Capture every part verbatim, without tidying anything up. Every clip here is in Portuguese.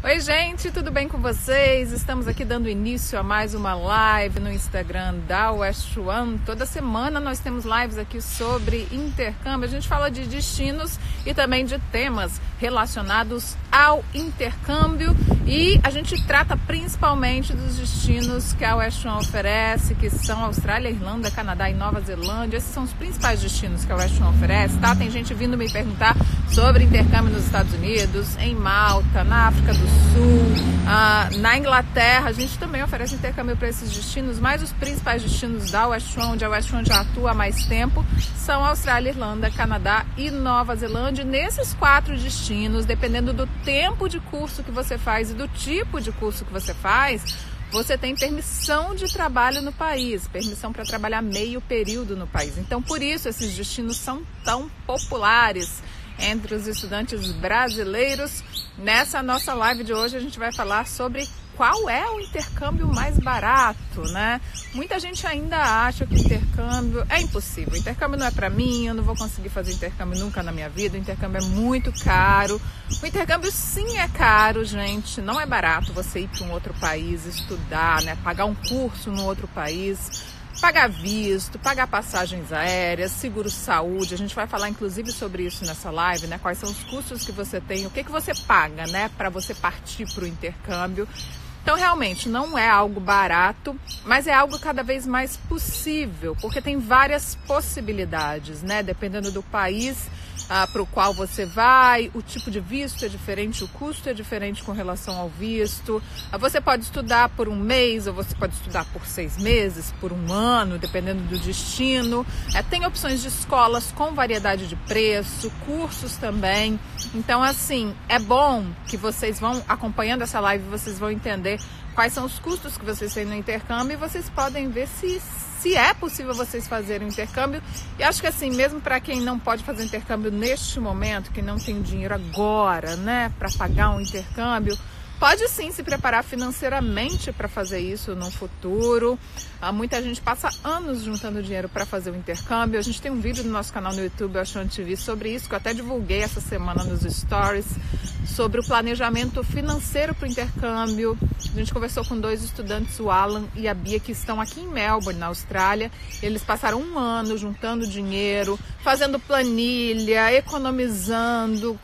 Oi gente, tudo bem com vocês? Estamos aqui dando início a mais uma live no Instagram da West One. Toda semana nós temos lives aqui sobre intercâmbio. A gente fala de destinos e também de temas relacionados ao intercâmbio. E a gente trata principalmente dos destinos que a West One oferece, que são Austrália, Irlanda, Canadá e Nova Zelândia. Esses são os principais destinos que a West One oferece, tá? Tem gente vindo me perguntar sobre intercâmbio nos Estados Unidos, em Malta, na África do Sul, ah, na Inglaterra. A gente também oferece intercâmbio para esses destinos, mas os principais destinos da West One, onde a West One já atua há mais tempo, são Austrália, Irlanda, Canadá e Nova Zelândia. Nesses quatro destinos, dependendo do tempo de curso que você faz e do tipo de curso que você faz, você tem permissão de trabalho no país, permissão para trabalhar meio período no país. Então, por isso, esses destinos são tão populares entre os estudantes brasileiros. Nessa nossa live de hoje a gente vai falar sobre qual é o intercâmbio mais barato, né? Muita gente ainda acha que o intercâmbio é impossível. O intercâmbio não é para mim, eu não vou conseguir fazer intercâmbio nunca na minha vida. O intercâmbio é muito caro. O intercâmbio sim é caro, gente. Não é barato você ir para um outro país, estudar, né? Pagar um curso no outro país, pagar visto, pagar passagens aéreas, seguro-saúde. A gente vai falar inclusive sobre isso nessa live, né? Quais são os custos que você tem, o que, que você paga, né? Para você partir para o intercâmbio. Então, realmente, não é algo barato, mas é algo cada vez mais possível, porque tem várias possibilidades, né? Dependendo do país ah, para o qual você vai, o tipo de visto é diferente, o custo é diferente com relação ao visto. Ah, você pode estudar por um mês, ou você pode estudar por seis meses, por um ano, dependendo do destino. É, tem opções de escolas com variedade de preço, cursos também. Então, assim, é bom que vocês vão acompanhando essa live, vocês vão entender quais são os custos que vocês têm no intercâmbio e vocês podem ver se, se é possível vocês fazerem o intercâmbio. E acho que assim, mesmo para quem não pode fazer intercâmbio neste momento, que não tem dinheiro agora, né, para pagar um intercâmbio, pode sim se preparar financeiramente para fazer isso no futuro. Ah, muita gente passa anos juntando dinheiro para fazer o intercâmbio. A gente tem um vídeo no nosso canal no YouTube, West One T V, sobre isso, que eu até divulguei essa semana nos stories, sobre o planejamento financeiro para o intercâmbio. A gente conversou com dois estudantes, o Alan e a Bia, que estão aqui em Melbourne, na Austrália. Eles passaram um ano juntando dinheiro, fazendo planilha, economizando.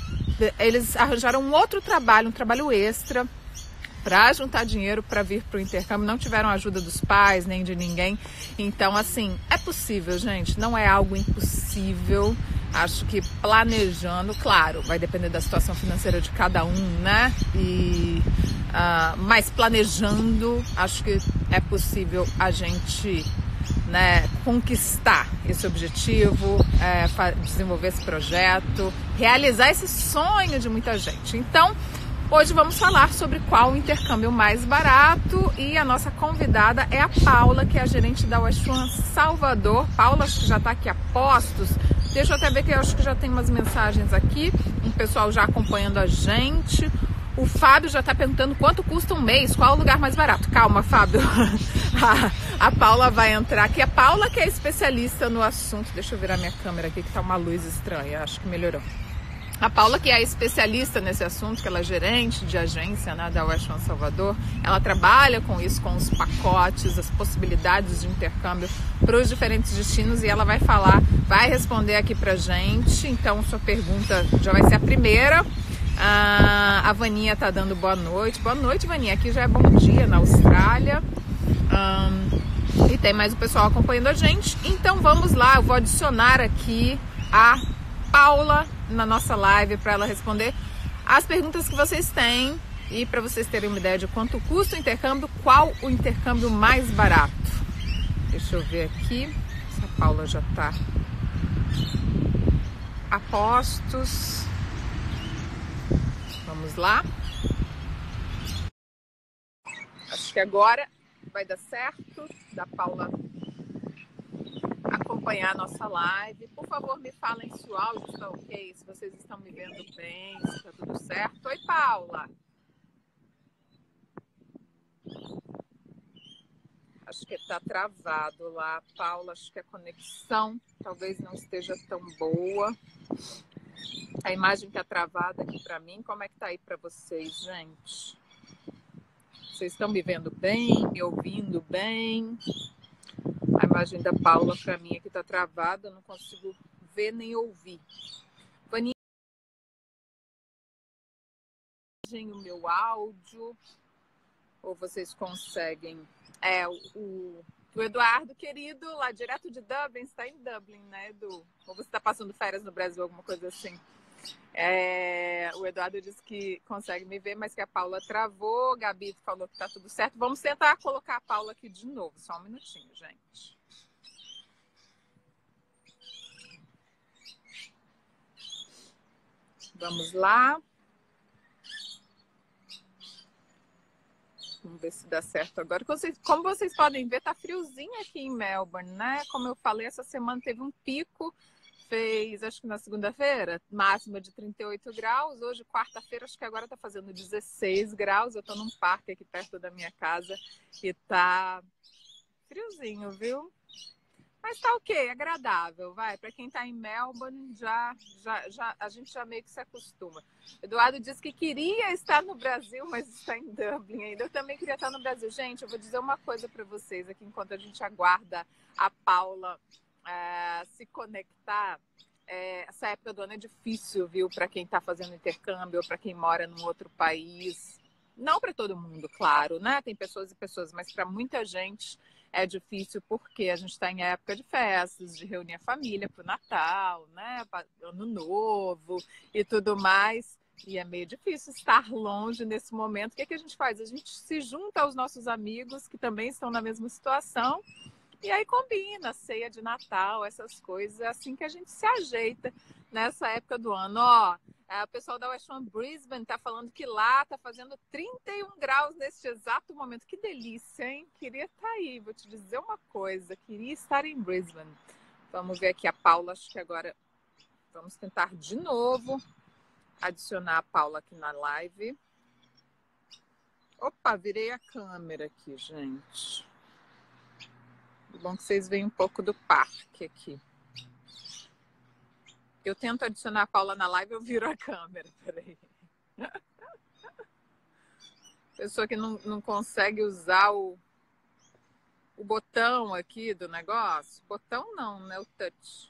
Eles arranjaram um outro trabalho, um trabalho extra, para juntar dinheiro para vir para o intercâmbio. Não tiveram ajuda dos pais, nem de ninguém. Então, assim, é possível, gente. Não é algo impossível. Acho que planejando, claro, vai depender da situação financeira de cada um, né? E, uh, mas planejando, acho que é possível a gente, né, conquistar esse objetivo, é, desenvolver esse projeto, realizar esse sonho de muita gente. Então, hoje vamos falar sobre qual o intercâmbio mais barato e a nossa convidada é a Paula, que é a gerente da West One Salvador. Paula, acho que já está aqui a postos. Deixa eu até ver que eu acho que já tem umas mensagens aqui, um pessoal já acompanhando a gente. O Fábio já está perguntando quanto custa um mês, qual é o lugar mais barato. Calma, Fábio. a, a Paula vai entrar aqui. A Paula que é especialista no assunto. Deixa eu virar minha câmera aqui que tá uma luz estranha, acho que melhorou. A Paula, que é especialista nesse assunto, que ela é gerente de agência, né, da West One Salvador, ela trabalha com isso, com os pacotes, as possibilidades de intercâmbio para os diferentes destinos, e ela vai falar, vai responder aqui pra gente. Então, sua pergunta já vai ser a primeira. Ah, a Vaninha tá dando boa noite. Boa noite, Vaninha. Aqui já é bom dia na Austrália. Ah, e tem mais o pessoal acompanhando a gente. Então, vamos lá. Eu vou adicionar aqui a Paula na nossa live para ela responder as perguntas que vocês têm e para vocês terem uma ideia de quanto custa o intercâmbio, qual o intercâmbio mais barato. Deixa eu ver aqui se a Paula já está a postos. Vamos lá. Acho que agora vai dar certo da Paula acompanhar a nossa live. Por favor, me falem se o áudio está ok, se vocês estão me vendo bem, se está tudo certo. Oi, Paula. Acho que está travado lá, Paula. Acho que a conexão talvez não esteja tão boa. A imagem tá travada aqui para mim. Como é que tá aí para vocês, gente? Vocês estão me vendo bem? Me ouvindo bem? A imagem da Paula para mim aqui tá travada. Eu não consigo ver nem ouvir. Vaninha, o meu áudio. Ou vocês conseguem? É, o, o Eduardo, querido, lá direto de Dublin, está em Dublin, né, Edu? Ou você está passando férias no Brasil, alguma coisa assim? É, o Eduardo disse que consegue me ver, mas que a Paula travou. Gabi falou que está tudo certo. Vamos tentar colocar a Paula aqui de novo. Só um minutinho, gente. Vamos lá. Vamos ver se dá certo agora. Como vocês, como vocês podem ver, tá friozinho aqui em Melbourne, né? Como eu falei, essa semana teve um pico. Fez, acho que na segunda-feira, máxima de trinta e oito graus. Hoje, quarta-feira, acho que agora tá fazendo dezesseis graus. Eu tô num parque aqui perto da minha casa e tá friozinho, viu? Mas tá ok, agradável, vai. Para quem tá em Melbourne, já, já, já, a gente já meio que se acostuma. Eduardo disse que queria estar no Brasil, mas está em Dublin ainda. Eu também queria estar no Brasil. Gente, eu vou dizer uma coisa para vocês aqui, enquanto a gente aguarda a Paula é, se conectar. É, essa época do ano é difícil, viu? Para quem está fazendo intercâmbio, ou para quem mora num outro país. Não para todo mundo, claro, né? Tem pessoas e pessoas, mas para muita gente é difícil porque a gente está em época de festas, de reunir a família para o Natal, né? Ano Novo e tudo mais. E é meio difícil estar longe nesse momento. O que, é que a gente faz? A gente se junta aos nossos amigos que também estão na mesma situação e aí combina ceia de Natal, essas coisas. É assim que a gente se ajeita nessa época do ano. Ó, o pessoal da West One Brisbane está falando que lá está fazendo trinta e um graus neste exato momento. Que delícia, hein? Queria estar aí, vou te dizer uma coisa. Queria estar em Brisbane. Vamos ver aqui a Paula, acho que agora vamos tentar de novo adicionar a Paula aqui na live. Opa, virei a câmera aqui, gente. É bom que vocês veem um pouco do parque aqui. Eu tento adicionar a Paula na live, eu viro a câmera. Peraí. Pessoa que não, não consegue usar o, o botão aqui do negócio. Botão não, né? O touch.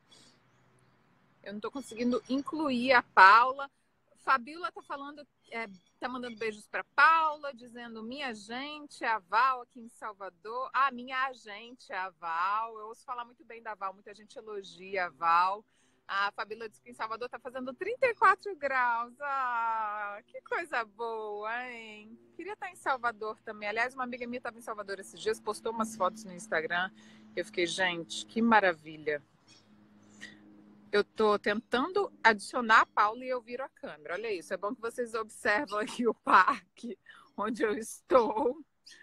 Eu não estou conseguindo incluir a Paula. Fabiola tá falando, é, tá mandando beijos para Paula, dizendo minha gente, a Val aqui em Salvador. Ah, minha agente, a Val. Eu ouço falar muito bem da Val, muita gente elogia a Val. A Fabíola disse que em Salvador está fazendo trinta e quatro graus. Ah, que coisa boa, hein? Queria estar em Salvador também. Aliás, uma amiga minha estava em Salvador esses dias, postou umas fotos no Instagram. Eu fiquei, gente, que maravilha. Eu estou tentando adicionar a Paula e eu viro a câmera. Olha isso, é bom que vocês observam aqui o parque onde eu estou.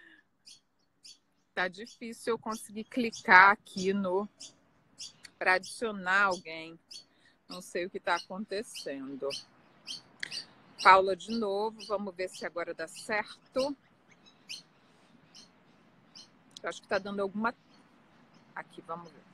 Tá difícil eu conseguir clicar aqui no... para adicionar alguém. Não sei o que está acontecendo. Paula de novo. Vamos ver se agora dá certo. Eu acho que está dando alguma... Aqui, vamos ver.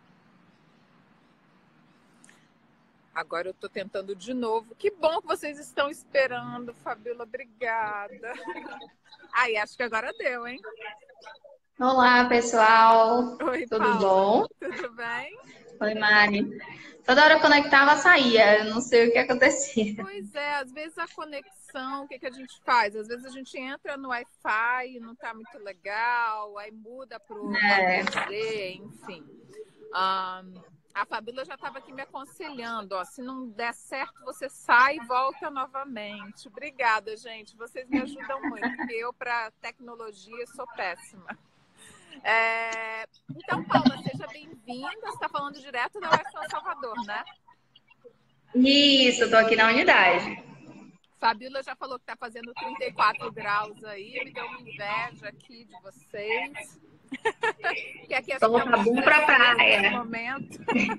Agora eu estou tentando de novo. Que bom que vocês estão esperando, Fabíola. Obrigada. Aí, acho que agora deu, hein? Olá, pessoal. Oi, Tudo Paula. bom? Tudo bem? Oi, Mari. Toda hora eu conectava, saía. Eu não sei o que acontecia. Pois é, às vezes a conexão, o que, que a gente faz? Às vezes a gente entra no Wi-Fi e não está muito legal, aí muda para o É. quatro G, enfim. Um, a Fabíola já estava aqui me aconselhando, ó, se não der certo, você sai e volta novamente. Obrigada, gente. Vocês me ajudam muito, porque eu, para tecnologia, sou péssima. É... Então, Paula, seja bem-vinda. Você está falando direto da West One Salvador, né? Isso, eu tô aqui na unidade. Fabíola já falou que está fazendo trinta e quatro graus aí, me deu uma inveja aqui de vocês. Que aqui é Vamos tá bom pra praia. Momento.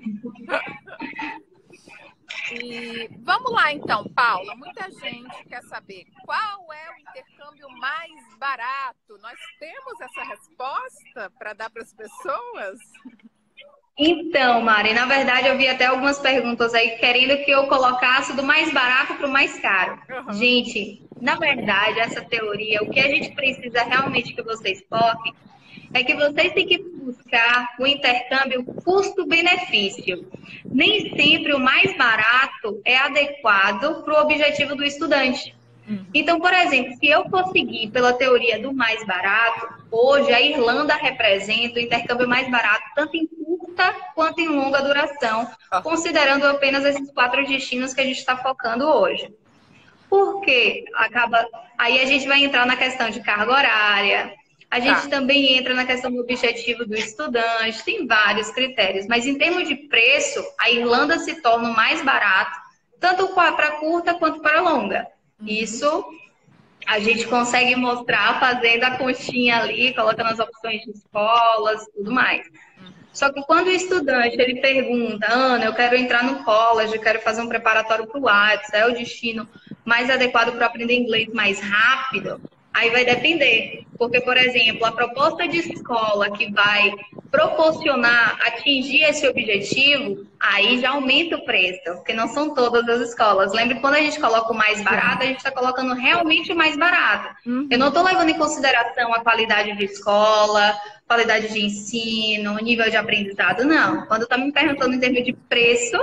E vamos lá então, Paula. Muita gente quer saber qual é o intercâmbio mais barato. Nós temos essa resposta para dar para as pessoas? Então, Mari, na verdade eu vi até algumas perguntas aí querendo que eu colocasse do mais barato para o mais caro. Uhum. Gente, na verdade, essa teoria, o que a gente precisa realmente que vocês foquem é que vocês têm que buscar o intercâmbio custo-benefício. Nem sempre o mais barato é adequado para o objetivo do estudante. Então, por exemplo, se eu for seguir pela teoria do mais barato, hoje a Irlanda representa o intercâmbio mais barato, tanto em curta quanto em longa duração, considerando apenas esses quatro destinos que a gente está focando hoje. Por quê? Acaba... Aí a gente vai entrar na questão de carga horária, a gente tá. também entra na questão do objetivo do estudante, tem vários critérios, mas em termos de preço, a Irlanda se torna o mais barato, tanto para curta quanto para longa. Isso a gente consegue mostrar fazendo a conchinha ali, colocando as opções de escolas, tudo mais. Só que quando o estudante ele pergunta, Ana, eu quero entrar no college, eu quero fazer um preparatório para o Lattes, é o destino mais adequado para aprender inglês mais rápido? Aí vai depender, porque, por exemplo, a proposta de escola que vai proporcionar atingir esse objetivo, aí já aumenta o preço, porque não são todas as escolas. Lembre que quando a gente coloca o mais barato, a gente está colocando realmente o mais barato. Uhum. Eu não estou levando em consideração a qualidade de escola, qualidade de ensino, nível de aprendizado, não. Quando está me perguntando em termos de preço,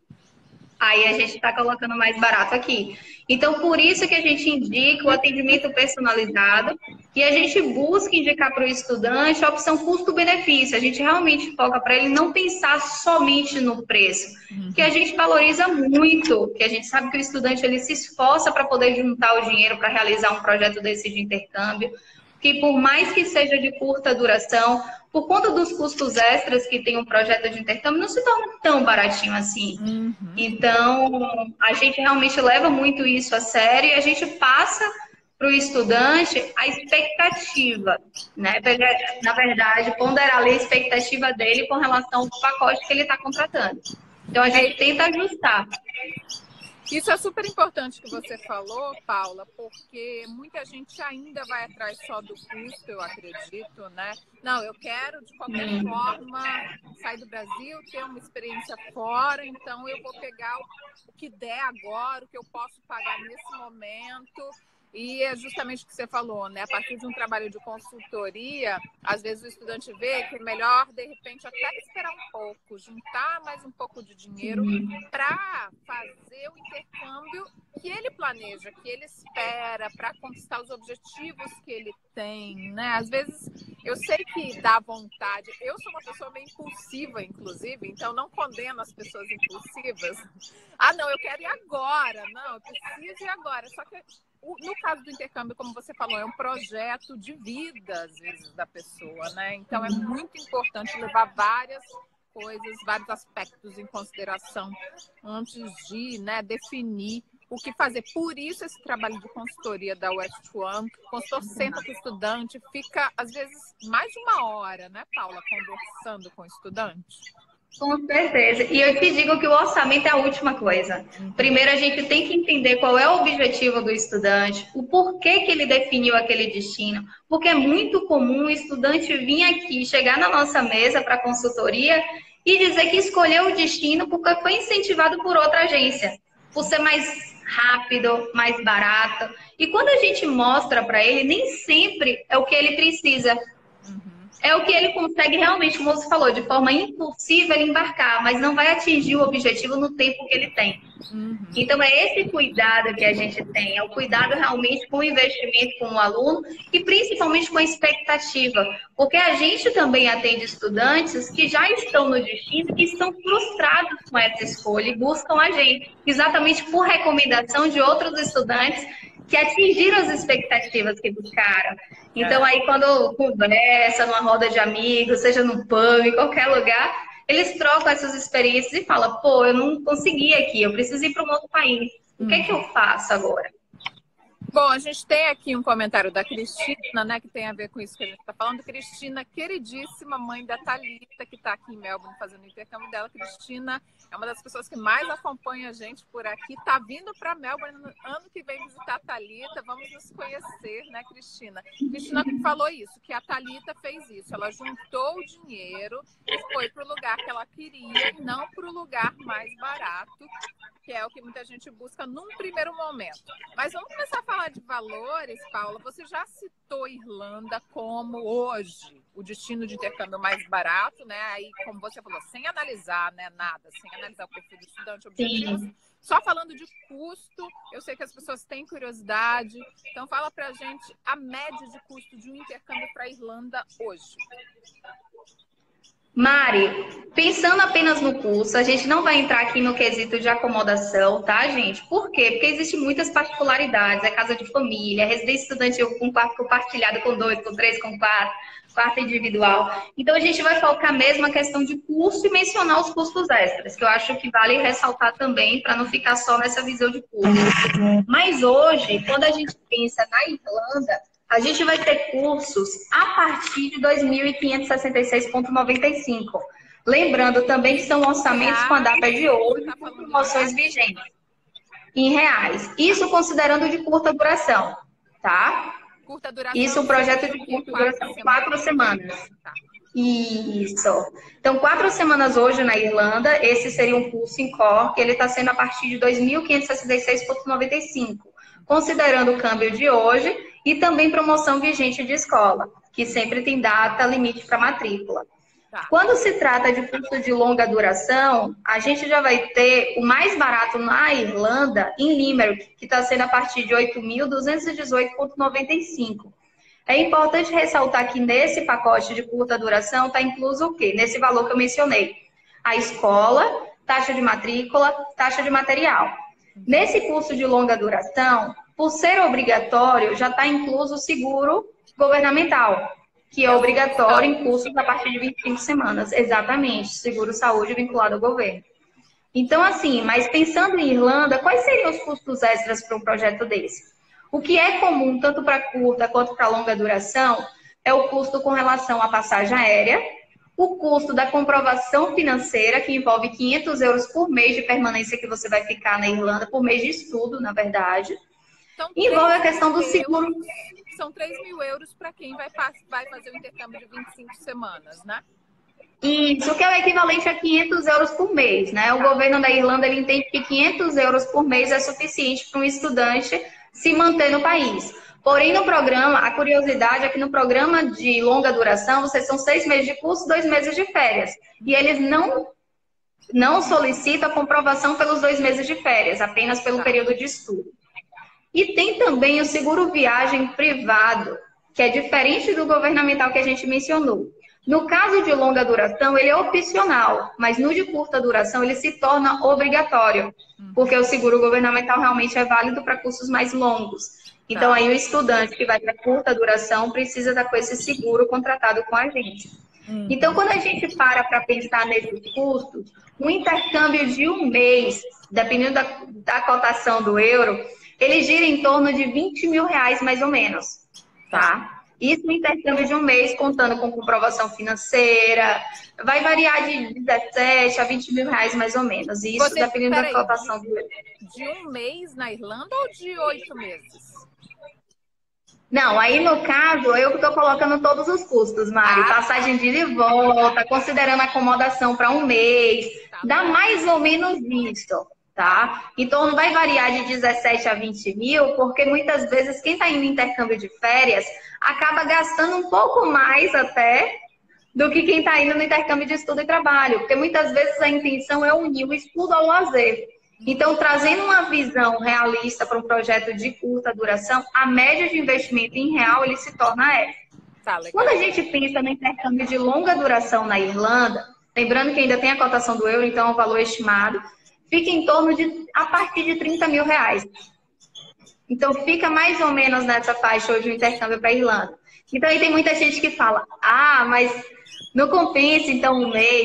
aí a gente está colocando mais barato aqui. Então, por isso que a gente indica o atendimento personalizado e a gente busca indicar para o estudante a opção custo-benefício. A gente realmente foca para ele não pensar somente no preço, que a gente valoriza muito, que a gente sabe que o estudante ele se esforça para poder juntar o dinheiro para realizar um projeto desse de intercâmbio, que por mais que seja de curta duração, por conta dos custos extras que tem um projeto de intercâmbio, não se torna tão baratinho assim. Uhum. Então, a gente realmente leva muito isso a sério e a gente passa para o estudante a expectativa, né? Na verdade, ponderar ali a expectativa dele com relação ao pacote que ele está contratando. Então, a gente tenta ajustar. Isso é super importante que você falou, Paula, porque muita gente ainda vai atrás só do custo, eu acredito, né? Não, eu quero, de qualquer hum. forma, sair do Brasil, ter uma experiência fora, então eu vou pegar o que der agora, o que eu posso pagar nesse momento. E é justamente o que você falou, né? A partir de um trabalho de consultoria, às vezes o estudante vê que é melhor, de repente, até esperar um pouco, juntar mais um pouco de dinheiro para fazer o intercâmbio que ele planeja, que ele espera, para conquistar os objetivos que ele tem, né? Às vezes, eu sei que dá vontade. Eu sou uma pessoa meio impulsiva, inclusive, então não condeno as pessoas impulsivas. Ah, não, eu quero ir agora. Não, eu preciso ir agora. Só que no caso do intercâmbio, como você falou, é um projeto de vida, às vezes, da pessoa, né? Então, é muito importante levar várias coisas, vários aspectos em consideração antes de, né, definir o que fazer. Por isso, esse trabalho de consultoria da West One, o consultor senta com o estudante, fica, às vezes, mais de uma hora, né, Paula, conversando com o estudante. Com certeza. E eu te digo que o orçamento é a última coisa. Primeiro, a gente tem que entender qual é o objetivo do estudante, o porquê que ele definiu aquele destino. Porque é muito comum o estudante vir aqui, chegar na nossa mesa para consultoria e dizer que escolheu o destino porque foi incentivado por outra agência, por ser mais rápido, mais barato. E quando a gente mostra para ele, nem sempre é o que ele precisa. É o que ele consegue realmente, como você falou, de forma impulsiva ele embarcar, mas não vai atingir o objetivo no tempo que ele tem. Uhum. Então, é esse cuidado que a gente tem, é o cuidado realmente com o investimento com o aluno e principalmente com a expectativa, porque a gente também atende estudantes que já estão no destino e estão frustrados com essa escolha e buscam a gente, exatamente por recomendação de outros estudantes que atingiram as expectativas que buscaram. Então, aí, quando conversa, numa roda de amigos, seja no pub, em qualquer lugar, eles trocam essas experiências e falam, pô, eu não consegui aqui, eu preciso ir para um outro país. O que é que eu faço agora? Bom, a gente tem aqui um comentário da Cristina, né, que tem a ver com isso que a gente está falando. Cristina, queridíssima mãe da Thalita, que está aqui em Melbourne fazendo o intercâmbio dela. Cristina é uma das pessoas que mais acompanha a gente por aqui. Está vindo para Melbourne no ano que vem visitar a Thalita. Vamos nos conhecer, né, Cristina? Cristina falou isso, que a Thalita fez isso. Ela juntou o dinheiro e foi para o lugar que ela queria e não para o lugar mais barato, que é o que muita gente busca num primeiro momento. Mas vamos começar a falar de valores, Paula. Você já citou Irlanda como hoje o destino de intercâmbio mais barato, né? Aí, como você falou, sem analisar, né, nada, sem analisar o perfil do estudante objetivo, Sim. só falando de custo. Eu sei que as pessoas têm curiosidade, então fala pra gente a média de custo de um intercâmbio para Irlanda hoje. Mari, pensando apenas no curso, a gente não vai entrar aqui no quesito de acomodação, tá, gente? Por quê? Porque existem muitas particularidades. É casa de família, residência estudantil com quarto compartilhado com dois, com três, com quatro, quarto individual. Então, a gente vai focar mesmo na questão de custo e mencionar os custos extras, que eu acho que vale ressaltar também, para não ficar só nessa visão de custo. Mas hoje, quando a gente pensa na Irlanda, a gente vai ter cursos a partir de dois mil quinhentos e sessenta e seis reais e noventa e cinco centavos. Lembrando também que são orçamentos com a data de hoje, com promoções vigentes em reais. Isso considerando de curta duração, tá? Curta duração. Isso, um projeto de curta duração, quatro semanas. Isso. Então, quatro semanas hoje na Irlanda, esse seria um curso em core, que ele está sendo a partir de dois mil quinhentos e sessenta e seis reais e noventa e cinco centavos. Considerando o câmbio de hoje e também promoção vigente de escola, que sempre tem data limite para matrícula. Tá. Quando se trata de curso de longa duração, a gente já vai ter o mais barato na Irlanda, em Limerick, que está sendo a partir de oito mil duzentos e dezoito reais e noventa e cinco centavos. É importante ressaltar que nesse pacote de curta duração está incluso o quê? Nesse valor que eu mencionei. A escola, taxa de matrícula, taxa de material. Nesse curso de longa duração, por ser obrigatório, já está incluso o seguro governamental, que é obrigatório em cursos a partir de vinte e cinco semanas. Exatamente, seguro saúde vinculado ao governo. Então, assim, mas pensando em Irlanda, quais seriam os custos extras para um projeto desse? O que é comum, tanto para curta quanto para longa duração, é o custo com relação à passagem aérea, o custo da comprovação financeira, que envolve quinhentos euros por mês de permanência que você vai ficar na Irlanda, por mês de estudo, na verdade. Então, envolve a questão do seguro. Euros, são três mil euros para quem vai, vai fazer o intercâmbio de vinte e cinco semanas, né? Isso, que é o equivalente a quinhentos euros por mês, né? O tá. governo da Irlanda ele entende que quinhentos euros por mês é suficiente para um estudante se manter no país. Porém, no programa, a curiosidade é que no programa de longa duração, vocês são seis meses de curso, dois meses de férias. E eles não, não solicitam a comprovação pelos dois meses de férias, apenas pelo tá. período de estudo. E tem também o seguro viagem privado, que é diferente do governamental que a gente mencionou. No caso de longa duração, ele é opcional, mas no de curta duração ele se torna obrigatório, porque o seguro governamental realmente é válido para cursos mais longos. Então, aí o estudante que vai para curta duração precisa estar com esse seguro contratado com a gente. Então, quando a gente para para pensar nesses custos, um intercâmbio de um mês, dependendo da, da cotação do euro, ele gira em torno de vinte mil reais, mais ou menos, tá? Isso no intercâmbio de um mês, contando com comprovação financeira, vai variar de dezessete a vinte mil reais, mais ou menos. Isso Você, dependendo da cotação de, do euro. De um mês na Irlanda ou de oito meses? Não, aí no caso, eu que estou colocando todos os custos, Mari. Ah, passagem de ida e volta, considerando acomodação para um mês, tá, dá mais ou menos isso. Tá? Então, não vai variar de dezessete a vinte mil, porque muitas vezes quem está indo em intercâmbio de férias acaba gastando um pouco mais até do que quem está indo no intercâmbio de estudo e trabalho, porque muitas vezes a intenção é unir o estudo ao lazer. Então, trazendo uma visão realista para um projeto de curta duração, a média de investimento em real ele se torna essa. Tá, quando a gente pensa no intercâmbio de longa duração na Irlanda, lembrando que ainda tem a cotação do euro, então é um valor estimado, fica em torno de, a partir de trinta mil reais. Então, fica mais ou menos nessa faixa hoje o intercâmbio para a Irlanda. Então, aí tem muita gente que fala, ah, mas não compensa, então, um mês.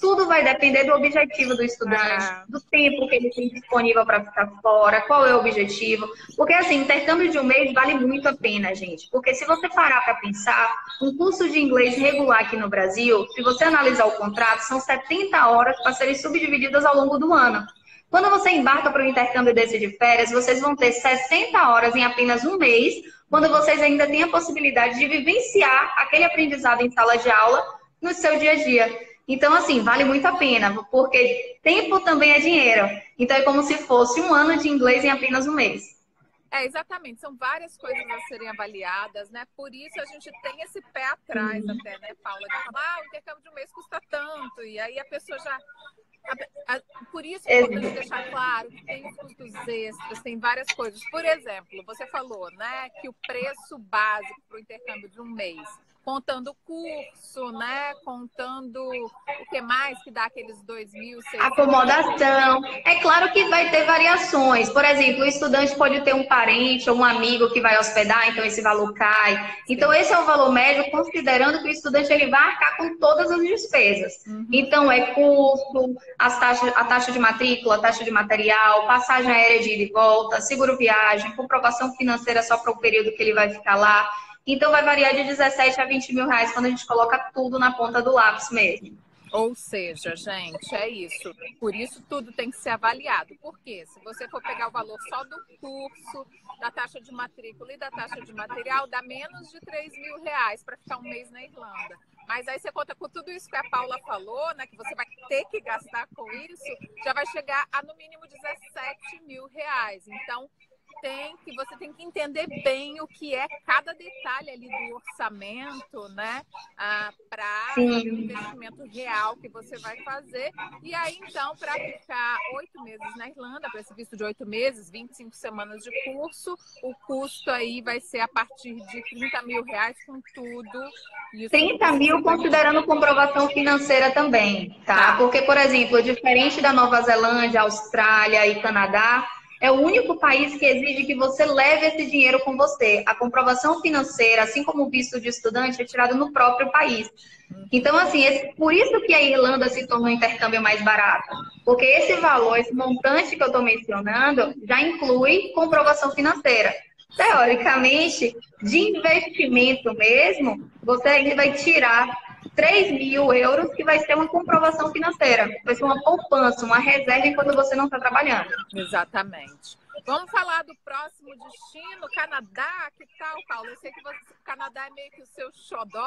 tudo vai depender do objetivo do estudante, Ah, do tempo que ele tem disponível para ficar fora, qual é o objetivo. Porque, assim, intercâmbio de um mês vale muito a pena, gente. Porque se você parar para pensar, um curso de inglês regular aqui no Brasil, se você analisar o contrato, são setenta horas para serem subdivididas ao longo do ano. Quando você embarca para o intercâmbio desse de férias, vocês vão ter sessenta horas em apenas um mês, quando vocês ainda têm a possibilidade de vivenciar aquele aprendizado em sala de aula no seu dia a dia. Então, assim, vale muito a pena, porque tempo também é dinheiro. Então, é como se fosse um ano de inglês em apenas um mês. é, exatamente. São várias coisas a serem avaliadas, né? Por isso a gente tem esse pé atrás até, né, Paula? De falar, ah, o intercâmbio de um mês custa tanto. E aí a pessoa já... A, a, por isso é importante deixar claro que tem os custos extras, tem várias coisas. Por exemplo, você falou, né, que o preço básico para o intercâmbio de um mês, contando o curso, né, contando o que mais que dá aqueles dois mil e seiscentos. Acomodação. É claro que vai ter variações. Por exemplo, o estudante pode ter um parente ou um amigo que vai hospedar, então esse valor cai. Então, esse é o valor médio, considerando que o estudante ele vai arcar com todas as despesas. Uhum. Então, é custo, as taxas, a taxa de matrícula, a taxa de material, passagem aérea de ida e volta, seguro viagem, comprovação financeira só para o período que ele vai ficar lá. Então, vai variar de dezessete a vinte mil reais quando a gente coloca tudo na ponta do lápis mesmo. Ou seja, gente, é isso. Por isso, tudo tem que ser avaliado. Por quê? Se você for pegar o valor só do curso, da taxa de matrícula e da taxa de material, dá menos de três mil reais para ficar um mês na Irlanda. Mas aí você conta com tudo isso que a Paula falou, né? Que você vai ter que gastar com isso, já vai chegar a no mínimo dezessete mil reais. Então, tem que, você tem que entender bem o que é cada detalhe ali do orçamento, né? Ah, para fazer o investimento real que você vai fazer. E aí, então, para ficar oito meses na Irlanda, para esse visto de oito meses, vinte e cinco semanas de curso, o custo aí vai ser a partir de trinta mil reais com tudo. Isso trinta mil considerando comprovação financeira também, tá? tá? Porque, por exemplo, diferente da Nova Zelândia, Austrália e Canadá, é o único país que exige que você leve esse dinheiro com você. A comprovação financeira, assim como o visto de estudante, é tirado no próprio país. Então, assim, esse, por isso que a Irlanda se tornou um intercâmbio mais barato. Porque esse valor, esse montante que eu estou mencionando, já inclui comprovação financeira. Teoricamente, de investimento mesmo, você ainda vai tirar três mil euros, que vai ser uma comprovação financeira. Vai ser uma poupança, uma reserva enquanto você não está trabalhando. Exatamente. Vamos falar do próximo destino, Canadá. Que tal, Paulo? Eu sei que você, o Canadá é meio que o seu xodó.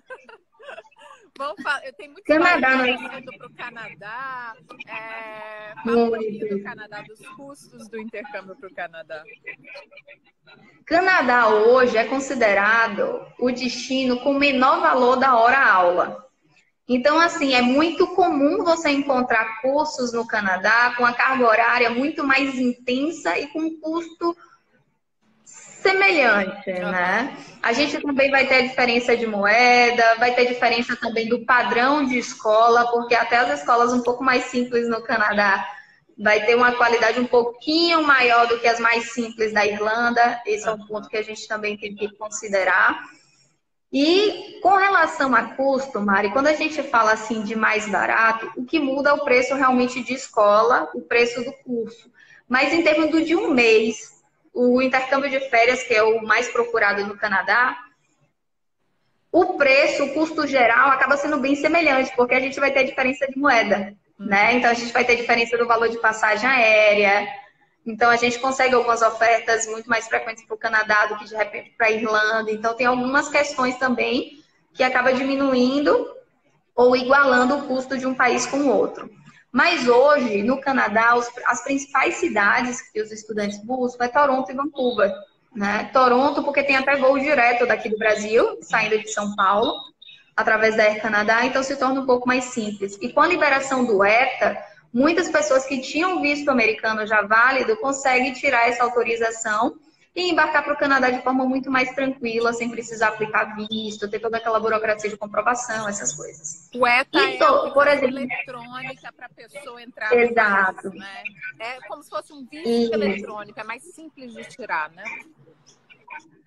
Vamos falar, eu tenho muitos Canadá, indo para o Canadá. É, fala um pouquinho do Canadá, dos custos do intercâmbio para o Canadá. Canadá hoje é considerado o destino com menor valor da hora-aula. Então, assim, é muito comum você encontrar cursos no Canadá com a carga horária muito mais intensa e com custo semelhante, né? A gente também vai ter diferença de moeda, vai ter diferença também do padrão de escola, porque até as escolas um pouco mais simples no Canadá vai ter uma qualidade um pouquinho maior do que as mais simples da Irlanda. Esse é um ponto que a gente também tem que considerar. E com relação a custo, Mari, quando a gente fala assim de mais barato, o que muda é o preço realmente de escola, o preço do curso. Mas em termos do de um mês, o intercâmbio de férias, que é o mais procurado no Canadá, o preço, o custo geral acaba sendo bem semelhante, porque a gente vai ter diferença de moeda, né? Então a gente vai ter diferença do valor de passagem aérea. Então a gente consegue algumas ofertas muito mais frequentes para o Canadá do que de repente para a Irlanda. Então tem algumas questões também que acaba diminuindo ou igualando o custo de um país com o outro. Mas hoje, no Canadá, os, as principais cidades que os estudantes buscam é Toronto e Vancouver, né? Toronto, porque tem até voo direto daqui do Brasil, saindo de São Paulo, através da Air Canada, então se torna um pouco mais simples. E com a liberação do ETA, muitas pessoas que tinham visto americano já válido conseguem tirar essa autorização e embarcar para o Canadá de forma muito mais tranquila, sem precisar aplicar visto, ter toda aquela burocracia de comprovação, essas coisas. O ETA e, é a por exemplo, eletrônica para a pessoa entrar Exato. no país, né? É como se fosse um visto e... eletrônico, é mais simples de tirar, né?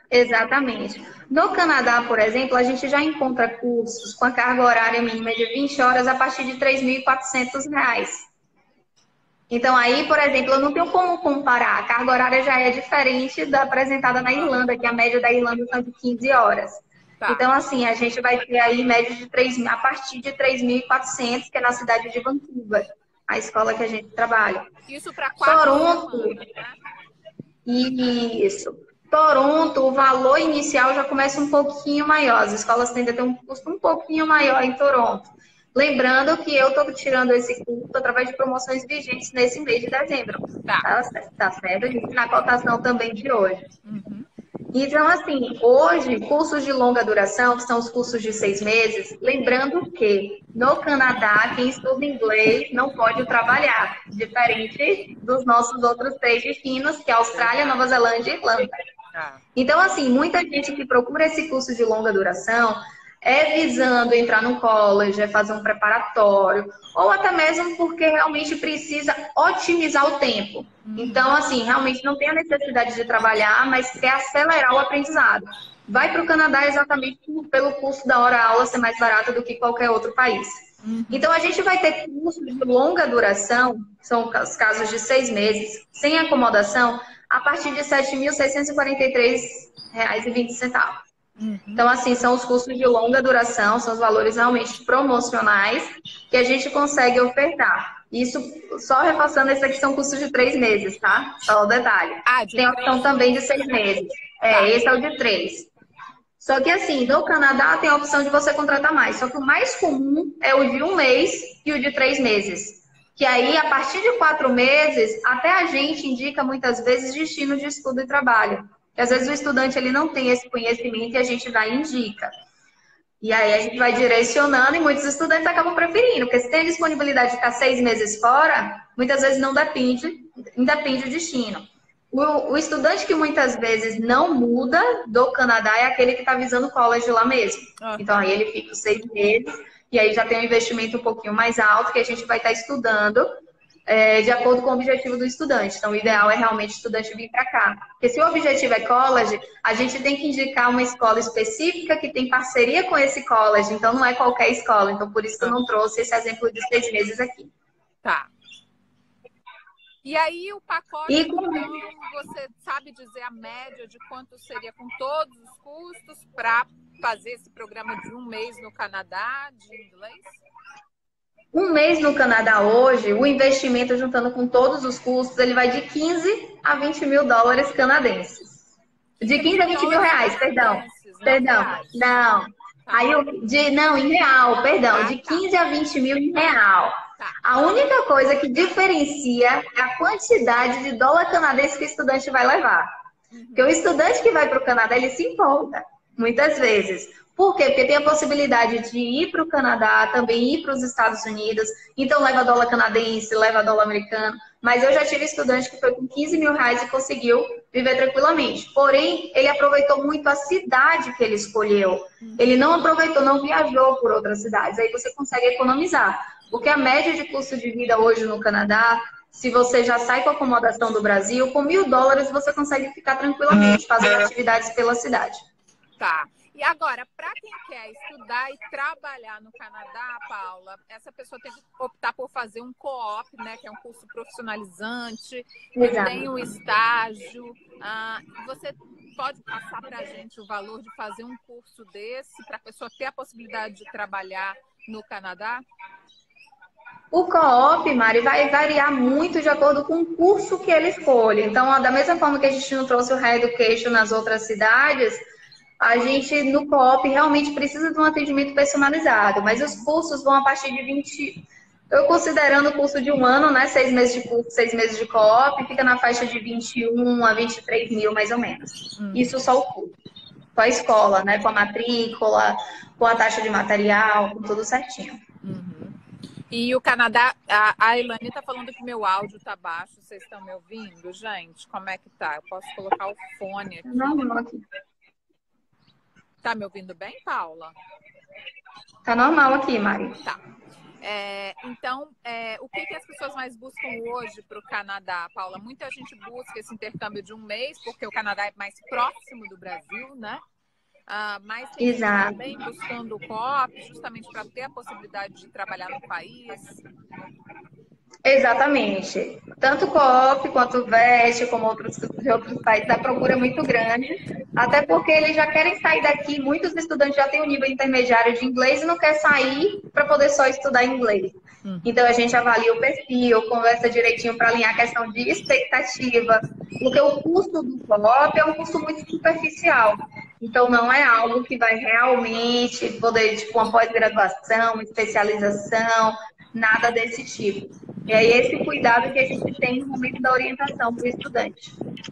Exatamente. No Canadá, por exemplo, a gente já encontra cursos com a carga horária mínima de vinte horas a partir de três mil e quatrocentos reais. Então, aí, por exemplo, eu não tenho como comparar. A carga horária já é diferente da apresentada na Irlanda, que a média da Irlanda são de quinze horas. Tá. Então, assim, a gente vai ter aí média de três mil, a partir de três mil e quatrocentos, que é na cidade de Vancouver, a escola que a gente trabalha. Isso para quatro Toronto, semanas, né? Isso. Toronto, o valor inicial já começa um pouquinho maior. As escolas tendem a ter um custo um pouquinho maior em Toronto. Lembrando que eu estou tirando esse custo através de promoções vigentes nesse mês de dezembro. Tá. Tá, tá certo? E na cotação também de hoje. Uhum. Então, assim, hoje, cursos de longa duração, que são os cursos de seis meses, lembrando que no Canadá, quem estuda inglês não pode trabalhar, diferente dos nossos outros três destinos, que é Austrália, Nova Zelândia e Irlanda. Então, assim, muita gente que procura esse curso de longa duração é visando entrar no college, é fazer um preparatório, ou até mesmo porque realmente precisa otimizar o tempo. Então, assim, realmente não tem a necessidade de trabalhar, mas quer acelerar o aprendizado. Vai para o Canadá exatamente pelo custo da hora-aula ser mais barato do que qualquer outro país. Então, a gente vai ter cursos de longa duração, são os casos de seis meses, sem acomodação, a partir de sete mil seiscentos e quarenta e três reais e vinte centavos. Uhum. Então, assim, são os custos de longa duração, são os valores realmente promocionais que a gente consegue ofertar. Isso, só reforçando, esse aqui são custos de três meses, tá? Só o detalhe. Ah, de Tem a opção também de seis meses. É, tá. Esse é o de três. Só que, assim, no Canadá tem a opção de você contratar mais. Só que o mais comum é o de um mês e o de três meses. Que aí, a partir de quatro meses, até a gente indica muitas vezes destino de estudo e trabalho. Porque às vezes o estudante ele não tem esse conhecimento e a gente vai e indica. E aí a gente vai direcionando e muitos estudantes acabam preferindo, porque se tem a disponibilidade de ficar seis meses fora, muitas vezes não depende, independe do destino. O, o estudante que muitas vezes não muda do Canadá é aquele que está visando o college lá mesmo. Uhum. Então aí ele fica os seis meses e aí já tem um investimento um pouquinho mais alto que a gente vai estar estudando É, de acordo com o objetivo do estudante. Então, o ideal é realmente o estudante vir para cá. Porque se o objetivo é college, a gente tem que indicar uma escola específica que tem parceria com esse college. Então, não é qualquer escola. Então, por isso que eu não trouxe esse exemplo de seis meses aqui. Tá. E aí, o pacote, e, então, você sabe dizer a média de quanto seria com todos os custos para fazer esse programa de um mês no Canadá de inglês? Um mês no Canadá hoje, o investimento juntando com todos os custos, ele vai de quinze a vinte mil dólares canadenses. De quinze a vinte mil reais, perdão. Perdão, não. Aí, de, não, em real, perdão. De quinze a vinte mil em real. A única coisa que diferencia é a quantidade de dólar canadense que o estudante vai levar. Porque o estudante que vai para o Canadá, ele se empolga, muitas vezes. Por quê? Porque tem a possibilidade de ir para o Canadá, também ir para os Estados Unidos. Então, leva dólar canadense, leva dólar americano. Mas eu já tive estudante que foi com quinze mil reais e conseguiu viver tranquilamente. Porém, ele aproveitou muito a cidade que ele escolheu. Ele não aproveitou, não viajou por outras cidades. Aí você consegue economizar. Porque a média de custo de vida hoje no Canadá, se você já sai com a acomodação do Brasil, com mil dólares você consegue ficar tranquilamente, fazendo atividades pela cidade. Tá. E agora, para quem quer estudar e trabalhar no Canadá, Paula, essa pessoa tem que optar por fazer um co-op, né, que é um curso profissionalizante, que tem um estágio. Ah, você pode passar para a gente o valor de fazer um curso desse para a pessoa ter a possibilidade de trabalhar no Canadá? O co-op, Mari, vai variar muito de acordo com o curso que ele escolhe. Então, da mesma forma que a gente não trouxe o Higher Education nas outras cidades, a gente, no co-op, realmente precisa de um atendimento personalizado. Mas os cursos vão a partir de vinte... Eu considerando o curso de um ano, né? Seis meses de curso, seis meses de co-op, fica na faixa de vinte e um a vinte e três mil, mais ou menos. Hum. Isso só o curso. Com a escola, né? Com a matrícula, com a taxa de material, com tudo certinho. Uhum. E o Canadá, a, a Elaine tá falando que meu áudio tá baixo. Vocês estão me ouvindo, gente? Como é que tá? Eu posso colocar o fone aqui. Não, não, aqui. Tá me ouvindo bem, Paula? Tá normal aqui, Mari. Tá. É, então, é, o que, que as pessoas mais buscam hoje para o Canadá, Paula? Muita gente busca esse intercâmbio de um mês, porque o Canadá é mais próximo do Brasil, né? Ah, mas tem gente Exato. também buscando o co-op, justamente para ter a possibilidade de trabalhar no país. Exatamente. Tanto o Co-op quanto o VEST, como outros, de outros países, a procura é muito grande, até porque eles já querem sair daqui, muitos estudantes já têm um nível intermediário de inglês e não quer sair para poder só estudar inglês. Uhum. Então, a gente avalia o perfil, conversa direitinho para alinhar a questão de expectativa, porque o custo do Co-op é um custo muito superficial. Então, não é algo que vai realmente poder, tipo, uma pós-graduação, especialização, nada desse tipo. E é esse cuidado que a gente tem no momento da orientação para o estudante.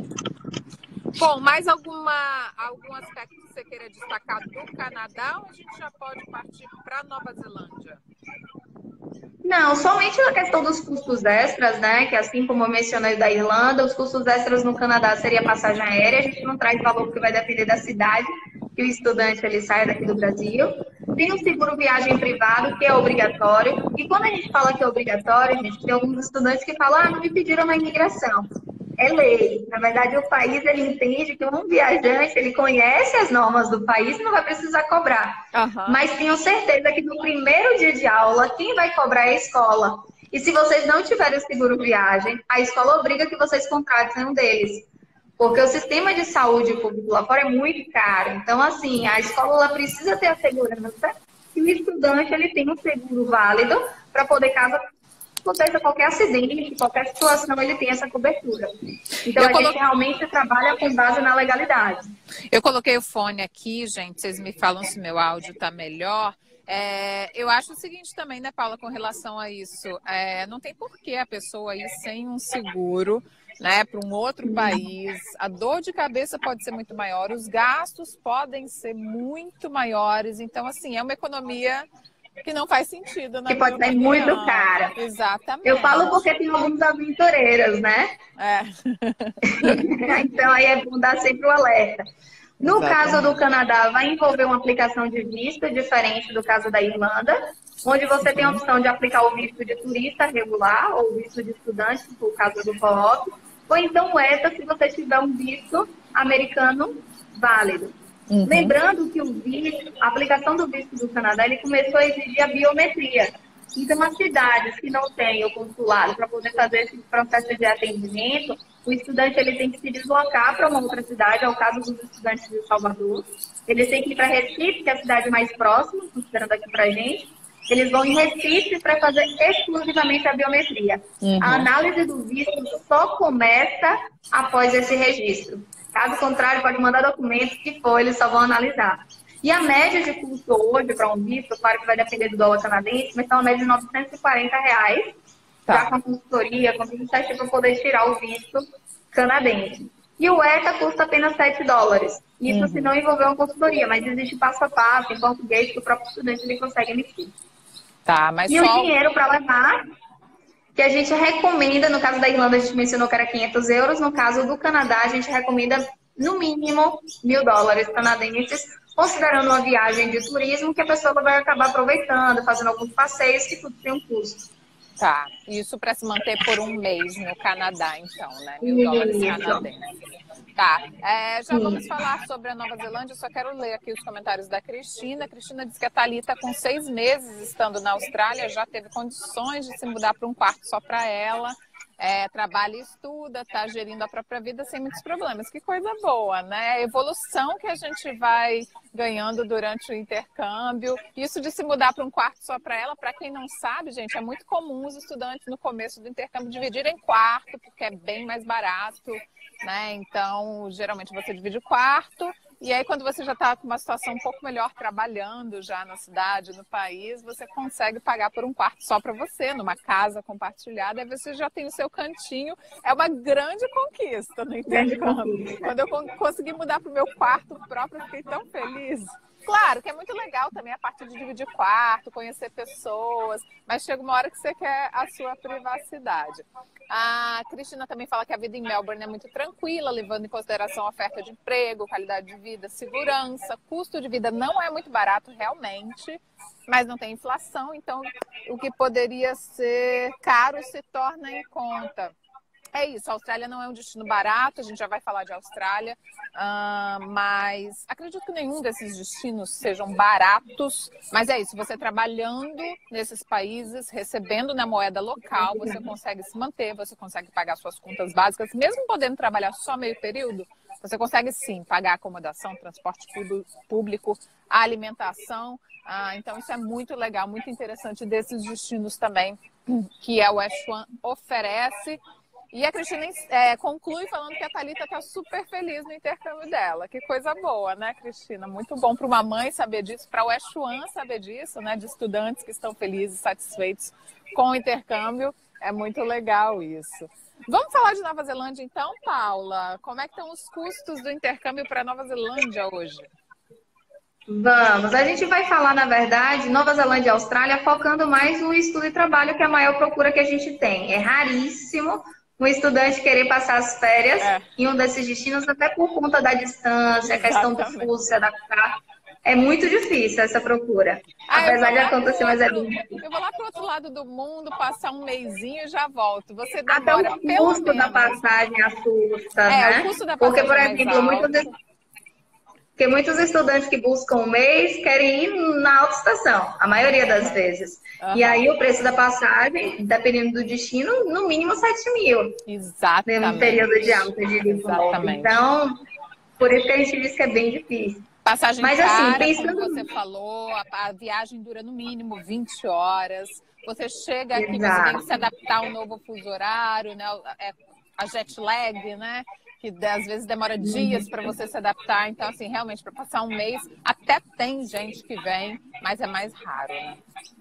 Bom, mais alguma, algum aspecto que você queira destacar do Canadá ou a gente já pode partir para Nova Zelândia? Não, somente na questão dos custos extras, né? Que assim como eu mencionei da Irlanda, os custos extras no Canadá seria passagem aérea, a gente não traz valor porque vai depender da cidade que o estudante ele sai daqui do Brasil. Tem o seguro viagem privado, que é obrigatório. E quando a gente fala que é obrigatório, a gente tem alguns estudantes que falam, ah, não me pediram na imigração. É lei. Na verdade, o país ele entende que um viajante ele conhece as normas do país e não vai precisar cobrar. Uhum. Mas tenham certeza que no primeiro dia de aula, quem vai cobrar é a escola. E se vocês não tiverem o seguro viagem, a escola obriga que vocês contratem um deles. Porque o sistema de saúde público lá fora é muito caro. Então, assim, a escola ela precisa ter a segurança que o estudante ele tem um seguro válido para poder, caso aconteça qualquer acidente, qualquer situação, ele tem essa cobertura. Então, eu a colo... gente realmente trabalha com base na legalidade. Eu coloquei o fone aqui, gente, vocês me falam se meu áudio está melhor. É, eu acho o seguinte também, né, Paula, com relação a isso. É, não tem por que a pessoa ir sem um seguro, né, para um outro país. A dor de cabeça pode ser muito maior, os gastos podem ser muito maiores. Então, assim, é uma economia que não faz sentido, né? Que pode ser muito cara. Exatamente. Eu falo porque tem alguns aventureiros, né? É. Então, aí é bom dar sempre o alerta. No Exatamente. Caso do Canadá, vai envolver uma aplicação de visto diferente do caso da Irlanda, onde você tem a opção de aplicar o visto de turista regular ou visto de estudante, por caso do Co-op, ou então o ETA, se você tiver um visto americano válido. Uhum. Lembrando que o visto, a aplicação do visto do Canadá, ele começou a exigir a biometria. Então, as cidades que não têm o consulado para poder fazer esse processo de atendimento, o estudante ele tem que se deslocar para uma outra cidade, é o caso dos estudantes de Salvador. Eles têm que ir para Recife, que é a cidade mais próxima, considerando aqui para a gente. Eles vão em Recife para fazer exclusivamente a biometria. Uhum. A análise do visto só começa após esse registro. Caso contrário, pode mandar documentos que for, eles só vão analisar. E a média de custo hoje para um visto, claro que vai depender do dólar canadense, mas é uma média de novecentos e quarenta reais, tá. Já com a consultoria, com tudo certinho para poder tirar o visto canadense. E o ETA custa apenas sete dólares. Isso uhum. se não envolver uma consultoria, mas existe passo a passo em português que o próprio estudante ele consegue emitir. Tá, mas e só... o dinheiro para levar, que a gente recomenda, no caso da Irlanda a gente mencionou que era quinhentos euros, no caso do Canadá a gente recomenda no mínimo mil dólares canadenses, considerando uma viagem de turismo que a pessoa vai acabar aproveitando, fazendo alguns passeios que tudo tem um custo. Tá, isso para se manter por um mês no Canadá, então, né? Mil dólares canadenses. Tá, é, já vamos falar sobre a Nova Zelândia, eu só quero ler aqui os comentários da Cristina. A Cristina diz que a Thalita, com seis meses estando na Austrália, já teve condições de se mudar para um quarto só para ela. É, trabalha e estuda, está gerindo a própria vida sem muitos problemas. Que coisa boa, né? A evolução que a gente vai ganhando durante o intercâmbio. Isso de se mudar para um quarto só para ela, para quem não sabe, gente, é muito comum os estudantes no começo do intercâmbio dividirem quarto, porque é bem mais barato, né? Então, geralmente você divide o quarto. E aí, quando você já está com uma situação um pouco melhor, trabalhando já na cidade, no país, você consegue pagar por um quarto só para você, numa casa compartilhada, aí você já tem o seu cantinho. É uma grande conquista no intercâmbio. Quando eu consegui mudar para o meu quarto próprio, eu fiquei tão feliz. Claro que é muito legal também a parte de dividir quarto, conhecer pessoas, mas chega uma hora que você quer a sua privacidade. A Cristina também fala que a vida em Melbourne é muito tranquila, levando em consideração a oferta de emprego, qualidade de vida vida, segurança, custo de vida não é muito barato realmente, mas não tem inflação, então o que poderia ser caro se torna em conta. É isso, a Austrália não é um destino barato, a gente já vai falar de Austrália, uh, mas acredito que nenhum desses destinos sejam baratos, mas é isso, você trabalhando nesses países, recebendo na moeda local, você consegue se manter, você consegue pagar suas contas básicas, mesmo podendo trabalhar só meio período, você consegue sim pagar acomodação, transporte público, alimentação, uh, então isso é muito legal, muito interessante desses destinos também que a West One oferece. E a Cristina é, conclui falando que a Thalita está super feliz no intercâmbio dela. Que coisa boa, né, Cristina? Muito bom para uma mãe saber disso, para o West One saber disso, né? De estudantes que estão felizes, satisfeitos com o intercâmbio. É muito legal isso. Vamos falar de Nova Zelândia então, Paula? Como é que estão os custos do intercâmbio para Nova Zelândia hoje? Vamos, a gente vai falar, na verdade, Nova Zelândia e Austrália, focando mais no estudo e trabalho, que é a maior procura que a gente tem. É raríssimo um estudante querer passar as férias é. em um desses destinos, até por conta da distância, a questão do fuso, se adaptar. É muito difícil essa procura. Ah, apesar de acontecer, mas é bem difícil. Eu vou lá para o outro lado do mundo, passar um mêsinho e já volto. Você demora até o pelo custo menos. da passagem assusta, é, né? O custo da passagem Porque, por é exemplo, muitos, porque muitos estudantes que buscam um mês querem ir na alta estação, a maioria das vezes. Uhum. E aí o preço da passagem, dependendo do destino, no mínimo sete mil. Exatamente. No período de alta de Exatamente. Então, por isso que a gente diz que é bem difícil. Passagem Mas, cara, assim, pensando... como você falou, a, a viagem dura no mínimo vinte horas. Você chega aqui, Exato. Você tem que se adaptar ao novo fuso horário, né? A jet lag, né? Que às vezes demora dias para você se adaptar. Então, assim, realmente, para passar um mês, até tem gente que vem, mas é mais raro, né?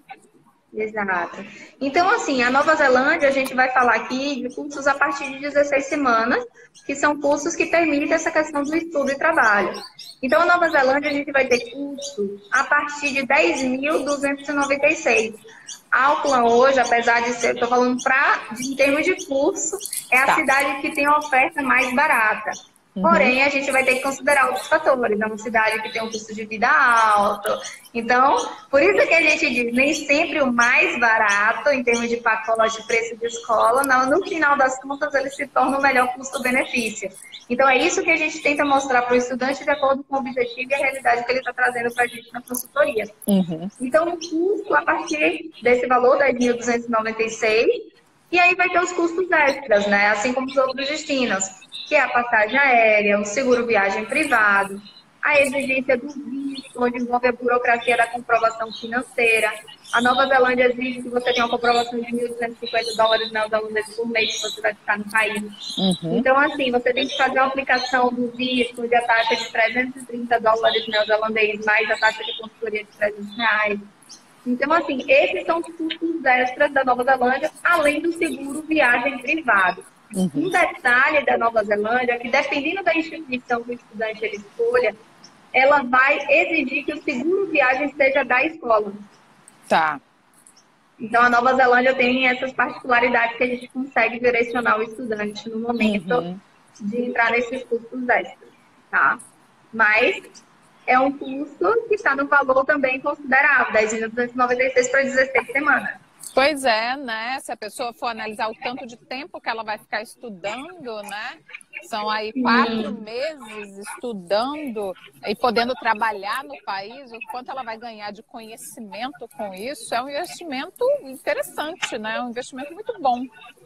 Exato. Então, assim, a Nova Zelândia, a gente vai falar aqui de cursos a partir de dezesseis semanas, que são cursos que permitem essa questão do estudo e trabalho. Então, a Nova Zelândia, a gente vai ter curso a partir de dez mil duzentos e noventa e seis. Auckland hoje, apesar de ser, estou falando pra, em termos de curso, é a tá. cidade que tem a oferta mais barata. Uhum. Porém, a gente vai ter que considerar outros fatores. É uma cidade que tem um custo de vida alto. Então, por isso que a gente diz, nem sempre o mais barato, em termos de pacote de preço de escola, não, no final das contas, ele se torna o melhor custo-benefício. Então, é isso que a gente tenta mostrar para o estudante de acordo com o objetivo e a realidade que ele está trazendo para a gente na consultoria. Uhum. Então, o custo, a partir desse valor, dez mil duzentos e noventa e seis, e aí vai ter os custos extras, né? Assim como os outros destinos, que é a passagem aérea, o seguro viagem privado, a exigência do visto, onde envolve a burocracia da comprovação financeira. A Nova Zelândia exige que você tenha uma comprovação de mil duzentos e cinquenta dólares neozelandeses por mês que você vai ficar no país. Uhum. Então, assim, você tem que fazer a aplicação do visto de a taxa de trezentos e trinta dólares neozelandeses, mais a taxa de consultoria de trezentos reais. Então, assim, esses são os custos extras da Nova Zelândia, além do seguro viagem privado. Uhum. Um detalhe da Nova Zelândia é que, dependendo da instituição que o estudante ele escolha, ela vai exigir que o seguro viagem seja da escola. Tá. Então, a Nova Zelândia tem essas particularidades que a gente consegue direcionar o estudante no momento uhum. de entrar nesses custos extras, tá? Mas é um custo que está no valor também considerável, dez mil duzentos e noventa e seis para dezesseis semanas. Pois é, né? Se a pessoa for analisar o tanto de tempo que ela vai ficar estudando, né? São aí quatro hum. meses estudando e podendo trabalhar no país, o quanto ela vai ganhar de conhecimento com isso, é um investimento interessante, né? É um investimento muito bom.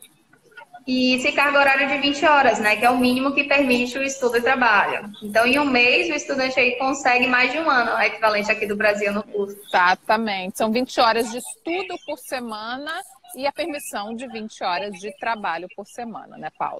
E se carga horária de vinte horas, né? Que é o mínimo que permite o estudo e trabalho. Então, em um mês, o estudante aí consegue mais de um ano, o equivalente aqui do Brasil no curso. Exatamente. São vinte horas de estudo por semana e a permissão de vinte horas de trabalho por semana, né, Paula?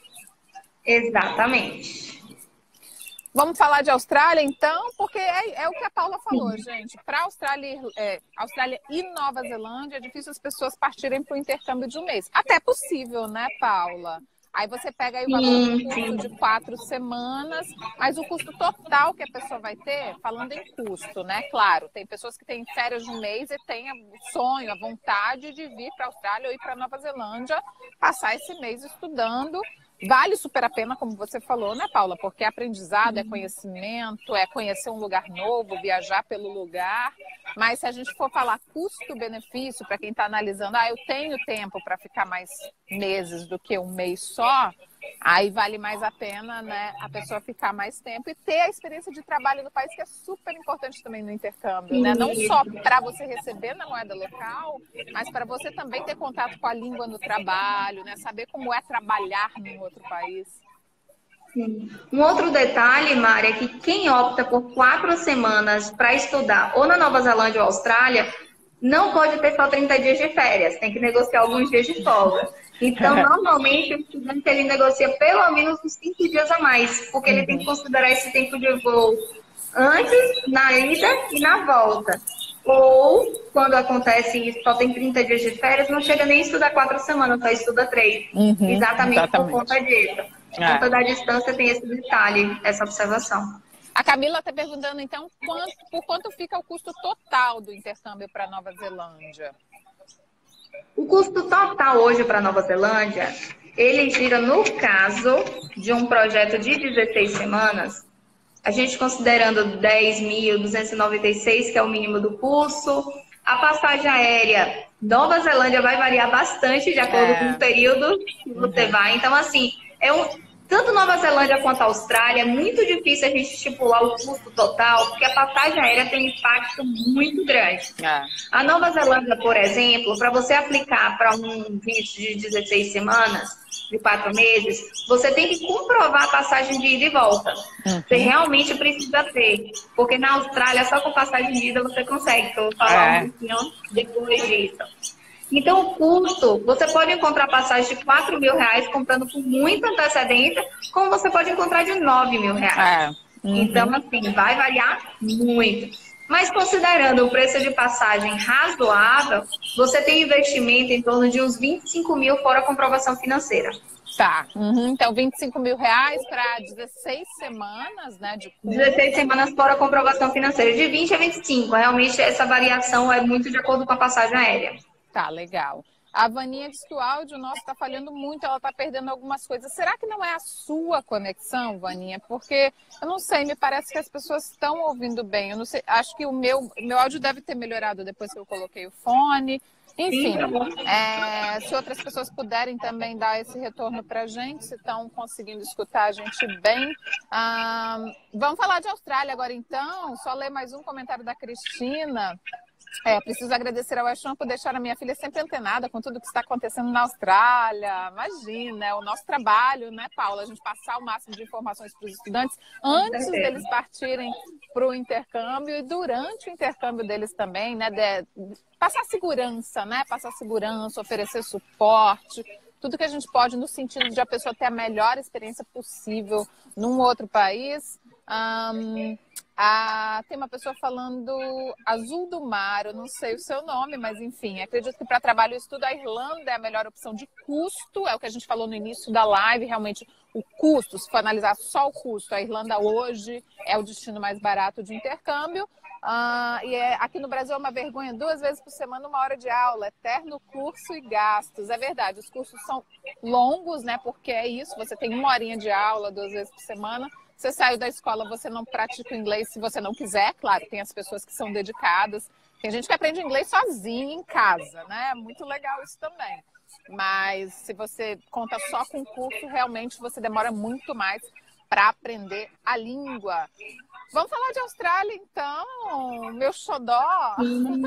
Exatamente. Vamos falar de Austrália, então, porque é, é o que a Paula falou, Sim. gente. Para Austrália, é, Austrália e Nova Zelândia, é difícil as pessoas partirem para o intercâmbio de um mês. Até possível, né, Paula? Aí você pega aí o valor do curso de quatro semanas, mas o custo total que a pessoa vai ter, falando em custo, né? Claro, tem pessoas que têm férias de um mês e têm o sonho, a vontade de vir para a Austrália ou ir para Nova Zelândia, passar esse mês estudando. Vale super a pena, como você falou, né, Paula? Porque é aprendizado, é conhecimento, é conhecer um lugar novo, viajar pelo lugar. Mas se a gente for falar custo-benefício, para quem está analisando, ah, eu tenho tempo para ficar mais meses do que um mês só, aí vale mais a pena, né, a pessoa ficar mais tempo e ter a experiência de trabalho no país, que é super importante também no intercâmbio, né? Não só para você receber na moeda local, mas para você também ter contato com a língua no trabalho, né? Saber como é trabalhar num outro país. Sim. Um outro detalhe, Mari, é que quem opta por quatro semanas para estudar ou na Nova Zelândia ou Austrália, não pode ter só trinta dias de férias, tem que negociar alguns dias de folga. Então, normalmente, o estudante ele negocia pelo menos uns cinco dias a mais, porque ele tem que considerar esse tempo de voo antes, na ida e na volta. Ou, quando acontece isso, só tem trinta dias de férias, não chega nem a estudar quatro semanas, só estuda três. Uhum, exatamente, exatamente por conta disso. Por é. conta da distância tem esse detalhe, essa observação. A Camila está perguntando, então, quanto, por quanto fica o custo total do intercâmbio para Nova Zelândia? O custo total hoje para Nova Zelândia, ele gira, no caso de um projeto de dezesseis semanas, a gente considerando dez mil duzentos e noventa e seis, que é o mínimo do curso, a passagem aérea, Nova Zelândia vai variar bastante de acordo é. com o período que você uhum. vai. Então, assim, é um... Tanto Nova Zelândia quanto a Austrália, é muito difícil a gente estipular o custo total, porque a passagem aérea tem um impacto muito grande. É. A Nova Zelândia, por exemplo, para você aplicar para um visto de dezesseis semanas, de quatro meses, você tem que comprovar a passagem de ida e volta. Uhum. Você realmente precisa ter. Porque na Austrália, só com passagem de ida você consegue, que eu vou falar é. um pouquinho depois disso. Então, o custo, você pode encontrar passagem de quatro mil reais comprando com muita antecedência, como você pode encontrar de nove mil reais. É. Uhum. Então, assim, vai variar muito. Mas, considerando o preço de passagem razoável, você tem investimento em torno de uns vinte e cinco mil fora a comprovação financeira. Tá. Uhum. Então, vinte e cinco mil reais para dezesseis semanas, né? De curso. dezesseis semanas fora a comprovação financeira. De vinte a vinte e cinco. Realmente, essa variação é muito de acordo com a passagem aérea. Tá, legal. A Vaninha diz que o áudio nosso está falhando muito, ela está perdendo algumas coisas. Será que não é a sua conexão, Vaninha? Porque, eu não sei, me parece que as pessoas estão ouvindo bem. Eu não sei, acho que o meu, meu áudio deve ter melhorado depois que eu coloquei o fone. Enfim, é, se outras pessoas puderem também dar esse retorno para a gente, se estão conseguindo escutar a gente bem. Ah, vamos falar de Austrália agora, então. Só ler mais um comentário da Cristina. É, preciso agradecer ao West One por deixar a minha filha sempre antenada com tudo que está acontecendo na Austrália. Imagina, é o nosso trabalho, né, Paula? A gente passar o máximo de informações para os estudantes antes deles partirem para o intercâmbio e durante o intercâmbio deles também, né? De, passar segurança, né? Passar segurança, oferecer suporte, tudo que a gente pode no sentido de a pessoa ter a melhor experiência possível num outro país. Um, a, tem uma pessoa falando Azul do Mar, eu não sei o seu nome, mas enfim, acredito que para trabalho e estudo a Irlanda é a melhor opção de custo, é o que a gente falou no início da live, realmente o custo, se for analisar só o custo, a Irlanda hoje é o destino mais barato de intercâmbio. Uh, e é, aqui no Brasil é uma vergonha, duas vezes por semana, uma hora de aula, eterno curso e gastos. É verdade, os cursos são longos, né? Porque é isso, você tem uma horinha de aula duas vezes por semana. Você saiu da escola, você não pratica o inglês se você não quiser. Claro, tem as pessoas que são dedicadas. Tem gente que aprende inglês sozinha em casa, né? Muito legal isso também. Mas se você conta só com o curso, realmente você demora muito mais para aprender a língua. Vamos falar de Austrália, então, meu xodó.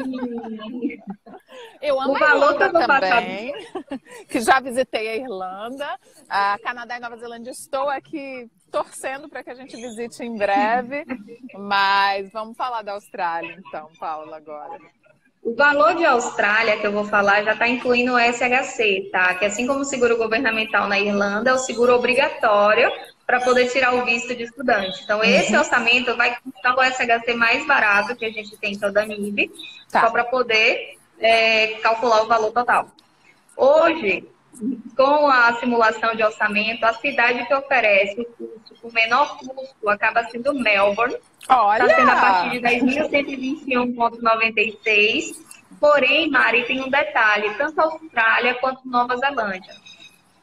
Eu amo a Irlanda também, que já visitei a Irlanda. A Canadá e Nova Zelândia, estou aqui torcendo para que a gente visite em breve. Mas vamos falar da Austrália, então, Paula, agora. O valor de Austrália, que eu vou falar, já está incluindo o S H C, tá? Que assim como o seguro governamental na Irlanda, é o seguro obrigatório para poder tirar o visto de estudante. Então, esse uhum. orçamento vai custar o S H C mais barato que a gente tem em toda a N I B, tá. Só para poder é, calcular o valor total. Hoje, com a simulação de orçamento, a cidade que oferece o curso com menor custo acaba sendo Melbourne. Olha! Está sendo a partir de dez mil cento e vinte e um vírgula noventa e seis. Porém, Mari, tem um detalhe, tanto a Austrália quanto Nova Zelândia.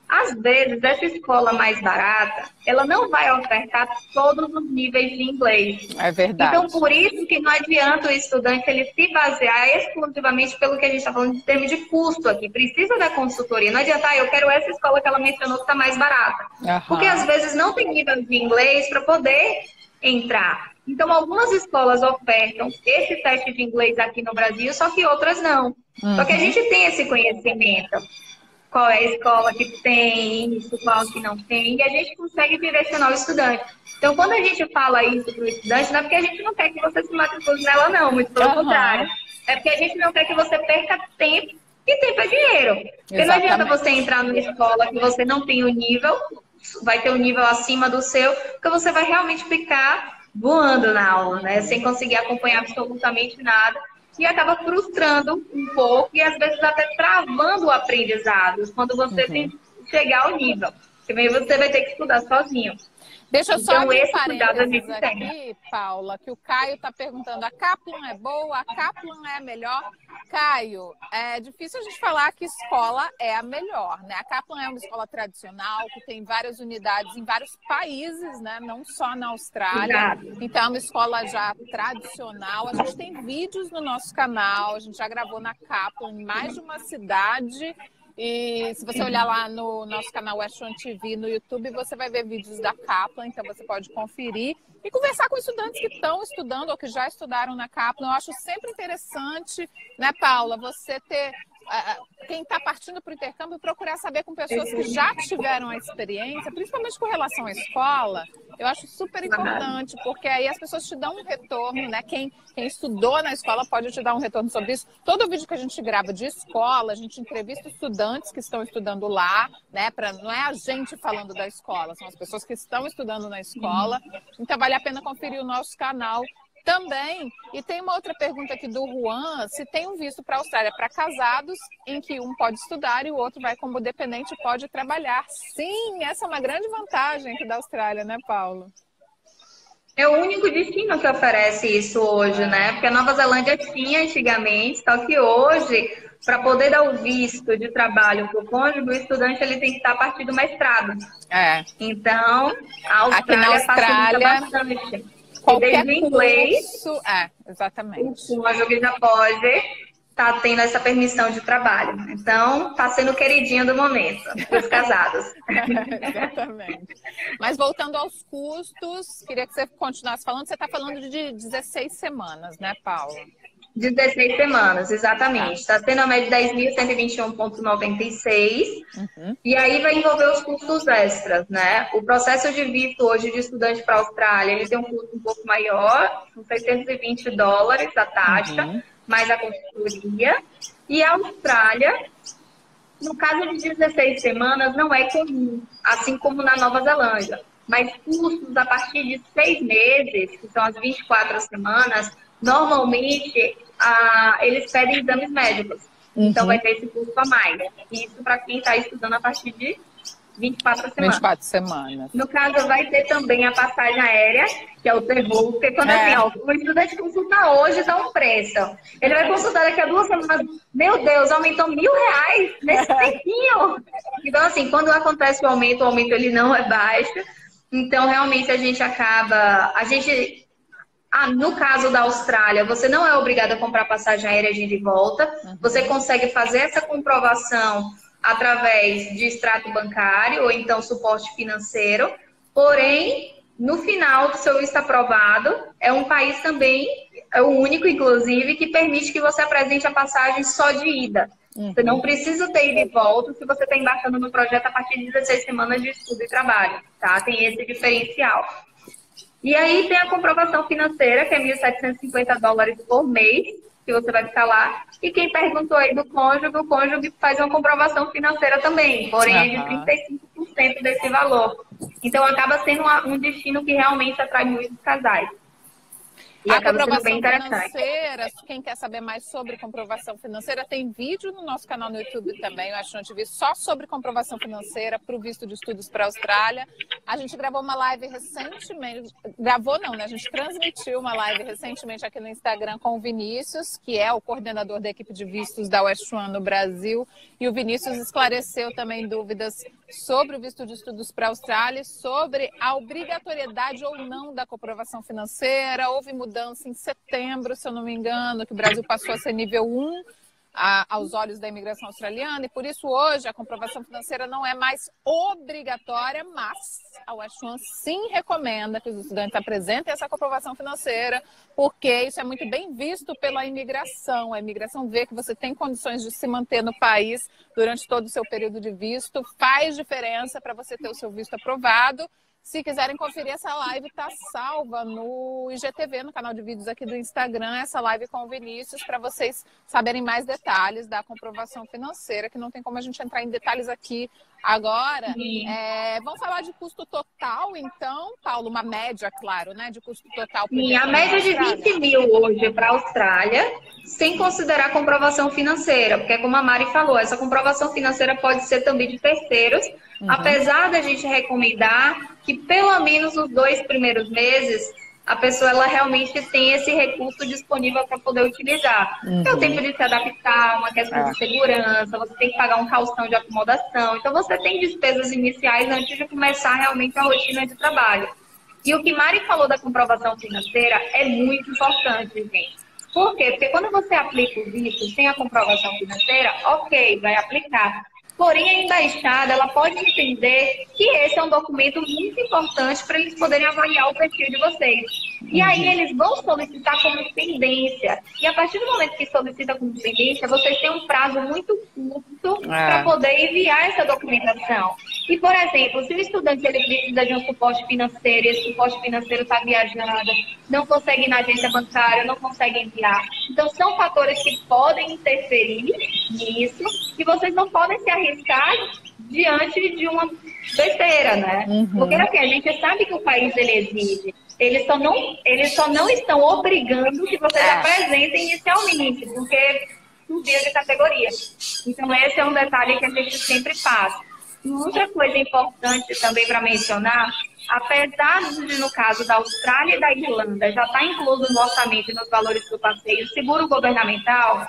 Às vezes, essa escola mais barata, ela não vai ofertar todos os níveis de inglês. É verdade. Então, por isso que não adianta o estudante ele se basear exclusivamente pelo que a gente está falando em termos de custo aqui. Precisa da consultoria. Não adianta, ah, eu quero essa escola que ela mencionou que está mais barata. Uhum. Porque, às vezes, não tem nível de inglês para poder entrar. Então, algumas escolas ofertam esse teste de inglês aqui no Brasil, só que outras não. Uhum. Só que a gente tem esse conhecimento. Qual é a escola que tem isso, qual que não tem, e a gente consegue direcionar o estudante. Então, quando a gente fala isso para o estudante, não é porque a gente não quer que você se matricule nela, não, muito pelo uhum. contrário. É porque a gente não quer que você perca tempo, e tempo é dinheiro. Porque não adianta você entrar numa escola que você não tem o nível, vai ter um nível acima do seu, porque você vai realmente ficar voando na aula, né? Sem conseguir acompanhar absolutamente nada. E acaba frustrando um pouco e às vezes até travando o aprendizado quando você uhum. tem que chegar ao nível. Porque você vai ter que estudar sozinho. Deixa eu só então, abrir esse cuidado a gente aqui, tem. Paula, que o Caio está perguntando, a Kaplan é boa? A Kaplan é a melhor? Caio, é difícil a gente falar que escola é a melhor, né? A Kaplan é uma escola tradicional, que tem várias unidades em vários países, né? Não só na Austrália. Exato. Então, é uma escola já tradicional. A gente tem vídeos no nosso canal, a gente já gravou na Kaplan em mais de uma cidade. E se você olhar lá no nosso canal West One T V no YouTube, você vai ver vídeos da Kaplan, então você pode conferir e conversar com estudantes que estão estudando ou que já estudaram na Kaplan. Eu acho sempre interessante, né, Paula, você ter, uh, quem está partindo para o intercâmbio, procurar saber com pessoas que já tiveram a experiência, principalmente com relação à escola. Eu acho super importante, porque aí as pessoas te dão um retorno, né? Quem, quem estudou na escola pode te dar um retorno sobre isso. Todo vídeo que a gente grava de escola, a gente entrevista estudantes que estão estudando lá, né? Pra, não é a gente falando da escola, são as pessoas que estão estudando na escola. Então vale a pena conferir o nosso canal também. E tem uma outra pergunta aqui do Juan, se tem um visto para a Austrália para casados, em que um pode estudar e o outro vai como dependente e pode trabalhar. Sim, essa é uma grande vantagem aqui da Austrália, né, Paulo? É o único destino que oferece isso hoje, né? Porque a Nova Zelândia tinha antigamente, só que hoje, para poder dar o visto de trabalho para o cônjuge, o estudante ele tem que estar a partir do mestrado. É. Então, a Austrália, aqui na Austrália bastante. Qualquer desde inglês, curso, é, exatamente. O cônjuge já pode estar tá tendo essa permissão de trabalho. Então, está sendo queridinha do momento, dos casados. Exatamente. Mas voltando aos custos, queria que você continuasse falando. Você está falando de dezesseis semanas, né, Paula? dezesseis semanas, exatamente. Está sendo a média de dez mil cento e vinte e um vírgula noventa e seis. Uhum. E aí vai envolver os custos extras, né? O processo de visto hoje de estudante para a Austrália, ele tem um custo um pouco maior, são seiscentos e vinte dólares a taxa, uhum. mais a consultoria. E a Austrália, no caso de dezesseis semanas, não é comum, assim como na Nova Zelândia. Mas custos a partir de seis meses, que são as vinte e quatro semanas, normalmente ah, eles pedem exames médicos. Uhum. Então vai ter esse custo a mais. Isso para quem está estudando a partir de vinte e quatro semanas. vinte e quatro semanas. No caso, vai ter também a passagem aérea, que é o terror, porque quando é. assim, ó, o estudante consulta hoje, dá um preço. Ele vai consultar daqui a duas semanas. Meu Deus, aumentou mil reais nesse tempinho. Então, assim, quando acontece o aumento, o aumento ele não é baixo. Então, realmente, a gente acaba... A gente... Ah, no caso da Austrália, você não é obrigado a comprar passagem aérea de ida e volta. Uhum. Você consegue fazer essa comprovação através de extrato bancário ou então suporte financeiro. Porém, no final do seu visto aprovado, é um país também, é o único, inclusive, que permite que você apresente a passagem só de ida. Uhum. Você não precisa ter ida e volta se você está embarcando no projeto a partir de dezesseis semanas de estudo e trabalho, tá? Tem esse diferencial. E aí tem a comprovação financeira, que é mil setecentos e cinquenta dólares por mês, que você vai ficar lá. E quem perguntou aí do cônjuge, o cônjuge faz uma comprovação financeira também, porém é de trinta e cinco por cento desse valor. Então acaba sendo um destino que realmente atrai muitos casais. E a comprovação financeira, quem quer saber mais sobre comprovação financeira, tem vídeo no nosso canal no YouTube também, eu acho que só sobre comprovação financeira para o visto de estudos para a Austrália. A gente gravou uma live recentemente, gravou não, né? A gente transmitiu uma live recentemente aqui no Instagram com o Vinícius, que é o coordenador da equipe de vistos da West One no Brasil, e o Vinícius esclareceu também dúvidas sobre o visto de estudos para a Austrália, sobre a obrigatoriedade ou não da comprovação financeira. Houve mudança em setembro, se eu não me engano, que o Brasil passou a ser nível um a, aos olhos da imigração australiana, e por isso hoje a comprovação financeira não é mais obrigatória, mas a West One sim recomenda que os estudantes apresentem essa comprovação financeira, porque isso é muito bem visto pela imigração. A imigração vê que você tem condições de se manter no país durante todo o seu período de visto, faz diferença para você ter o seu visto aprovado. Se quiserem conferir, essa live está salva no I G T V, no canal de vídeos aqui do Instagram, essa live com o Vinícius, para vocês saberem mais detalhes da comprovação financeira, que não tem como a gente entrar em detalhes aqui agora. É, vamos falar de custo total, então, Paulo, uma média, claro, né, de custo total. Sim, a média de vinte mil hoje para a Austrália, sem considerar a comprovação financeira, porque como a Mari falou, essa comprovação financeira pode ser também de terceiros, uhum. Apesar da gente recomendar que pelo menos os dois primeiros meses a pessoa ela realmente tem esse recurso disponível para poder utilizar. Uhum. É o tempo de se adaptar, uma questão é. de segurança, você tem que pagar um calção de acomodação. Então, você tem despesas iniciais antes de começar realmente a rotina de trabalho. E o que Mari falou da comprovação financeira é muito importante, gente. Por quê? Porque quando você aplica o visto sem a comprovação financeira, ok, vai aplicar. Porém, a embaixada ela pode entender que esse é um documento muito importante para eles poderem avaliar o perfil de vocês. E aí eles vão solicitar como pendência. E a partir do momento que solicita como pendência, vocês têm um prazo muito curto é. para poder enviar essa documentação. E, por exemplo, se o estudante ele precisa de um suporte financeiro, e esse suporte financeiro está viajando, não consegue ir na agência bancária, não consegue enviar. Então, são fatores que podem interferir nisso e vocês não podem se arriscar diante de uma besteira, né? Uhum. Porque assim, a gente sabe que o país ele exige. Eles só não, eles só não estão obrigando que vocês é. apresentem inicialmente, porque subia de categoria. Então, esse é um detalhe que a gente sempre passa. E outra coisa importante também para mencionar, apesar de, no caso da Austrália e da Irlanda, já está incluso no orçamento e nos valores do passeio, seguro governamental,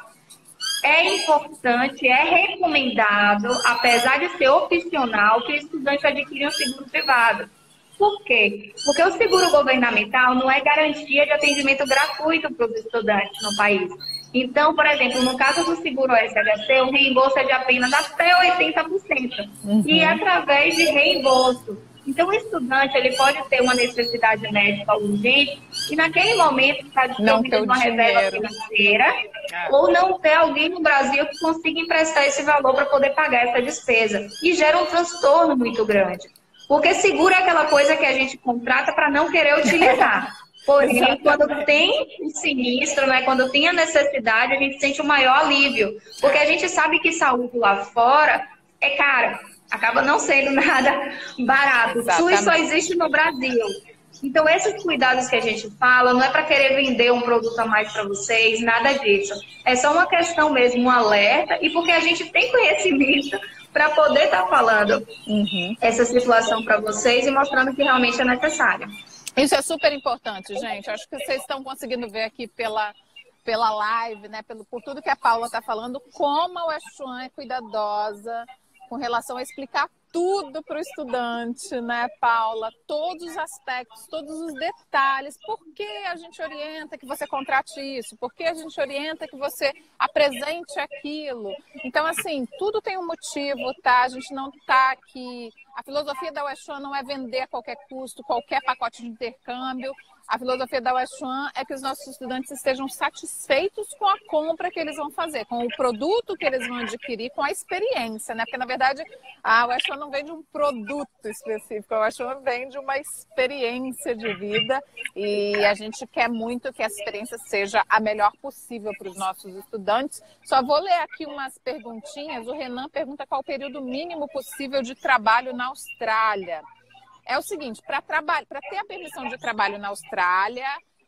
é importante, é recomendado, apesar de ser opcional, que o estudante adquira um seguro privado. Por quê? Porque o seguro governamental não é garantia de atendimento gratuito para os estudantes no país. Então, por exemplo, no caso do seguro S H C, o reembolso é de apenas até oitenta por cento. Uhum. E é através de reembolso. Então, o estudante ele pode ter uma necessidade médica urgente e, naquele momento, está distribuindo uma reserva financeira é. ou não ter alguém no Brasil que consiga emprestar esse valor para poder pagar essa despesa. E gera um transtorno muito grande. Porque seguro é aquela coisa que a gente contrata para não querer utilizar. Porém, quando tem o sinistro, né, quando tem a necessidade, a gente sente o maior alívio. Porque a gente sabe que saúde lá fora é cara. Acaba não sendo nada barato. O SUS só existe no Brasil. Então, esses cuidados que a gente fala, não é para querer vender um produto a mais para vocês, nada disso. É só uma questão mesmo, um alerta, e porque a gente tem conhecimento para poder estar tá falando uhum. essa situação para vocês e mostrando que realmente é necessário. Isso é super importante, gente. Acho que vocês estão conseguindo ver aqui pela, pela live, né? Pelo, por tudo que a Paula está falando, como a West One é cuidadosa com relação a explicar tudo para o estudante, né, Paula? Todos os aspectos, todos os detalhes. Por que a gente orienta que você contrate isso? Por que a gente orienta que você apresente aquilo? Então, assim, tudo tem um motivo, tá? A gente não tá aqui... A filosofia da West One não é vender a qualquer custo, qualquer pacote de intercâmbio. A filosofia da West One é que os nossos estudantes estejam satisfeitos com a compra que eles vão fazer, com o produto que eles vão adquirir, com a experiência, né? Porque, na verdade, a West One não vende um produto específico, a West One vende uma experiência de vida e a gente quer muito que essa experiência seja a melhor possível para os nossos estudantes. Só vou ler aqui umas perguntinhas. O Renan pergunta qual o período mínimo possível de trabalho na Austrália. É o seguinte, para ter a permissão de trabalho na Austrália,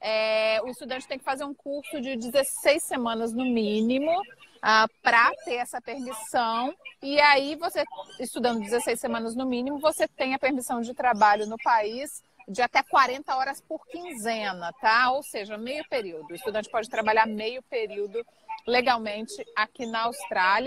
é, o estudante tem que fazer um curso de dezesseis semanas no mínimo uh, para ter essa permissão. E aí, você estudando dezesseis semanas no mínimo, você tem a permissão de trabalho no país de até quarenta horas por quinzena, tá? Ou seja, meio período. O estudante pode trabalhar meio período legalmente aqui na Austrália.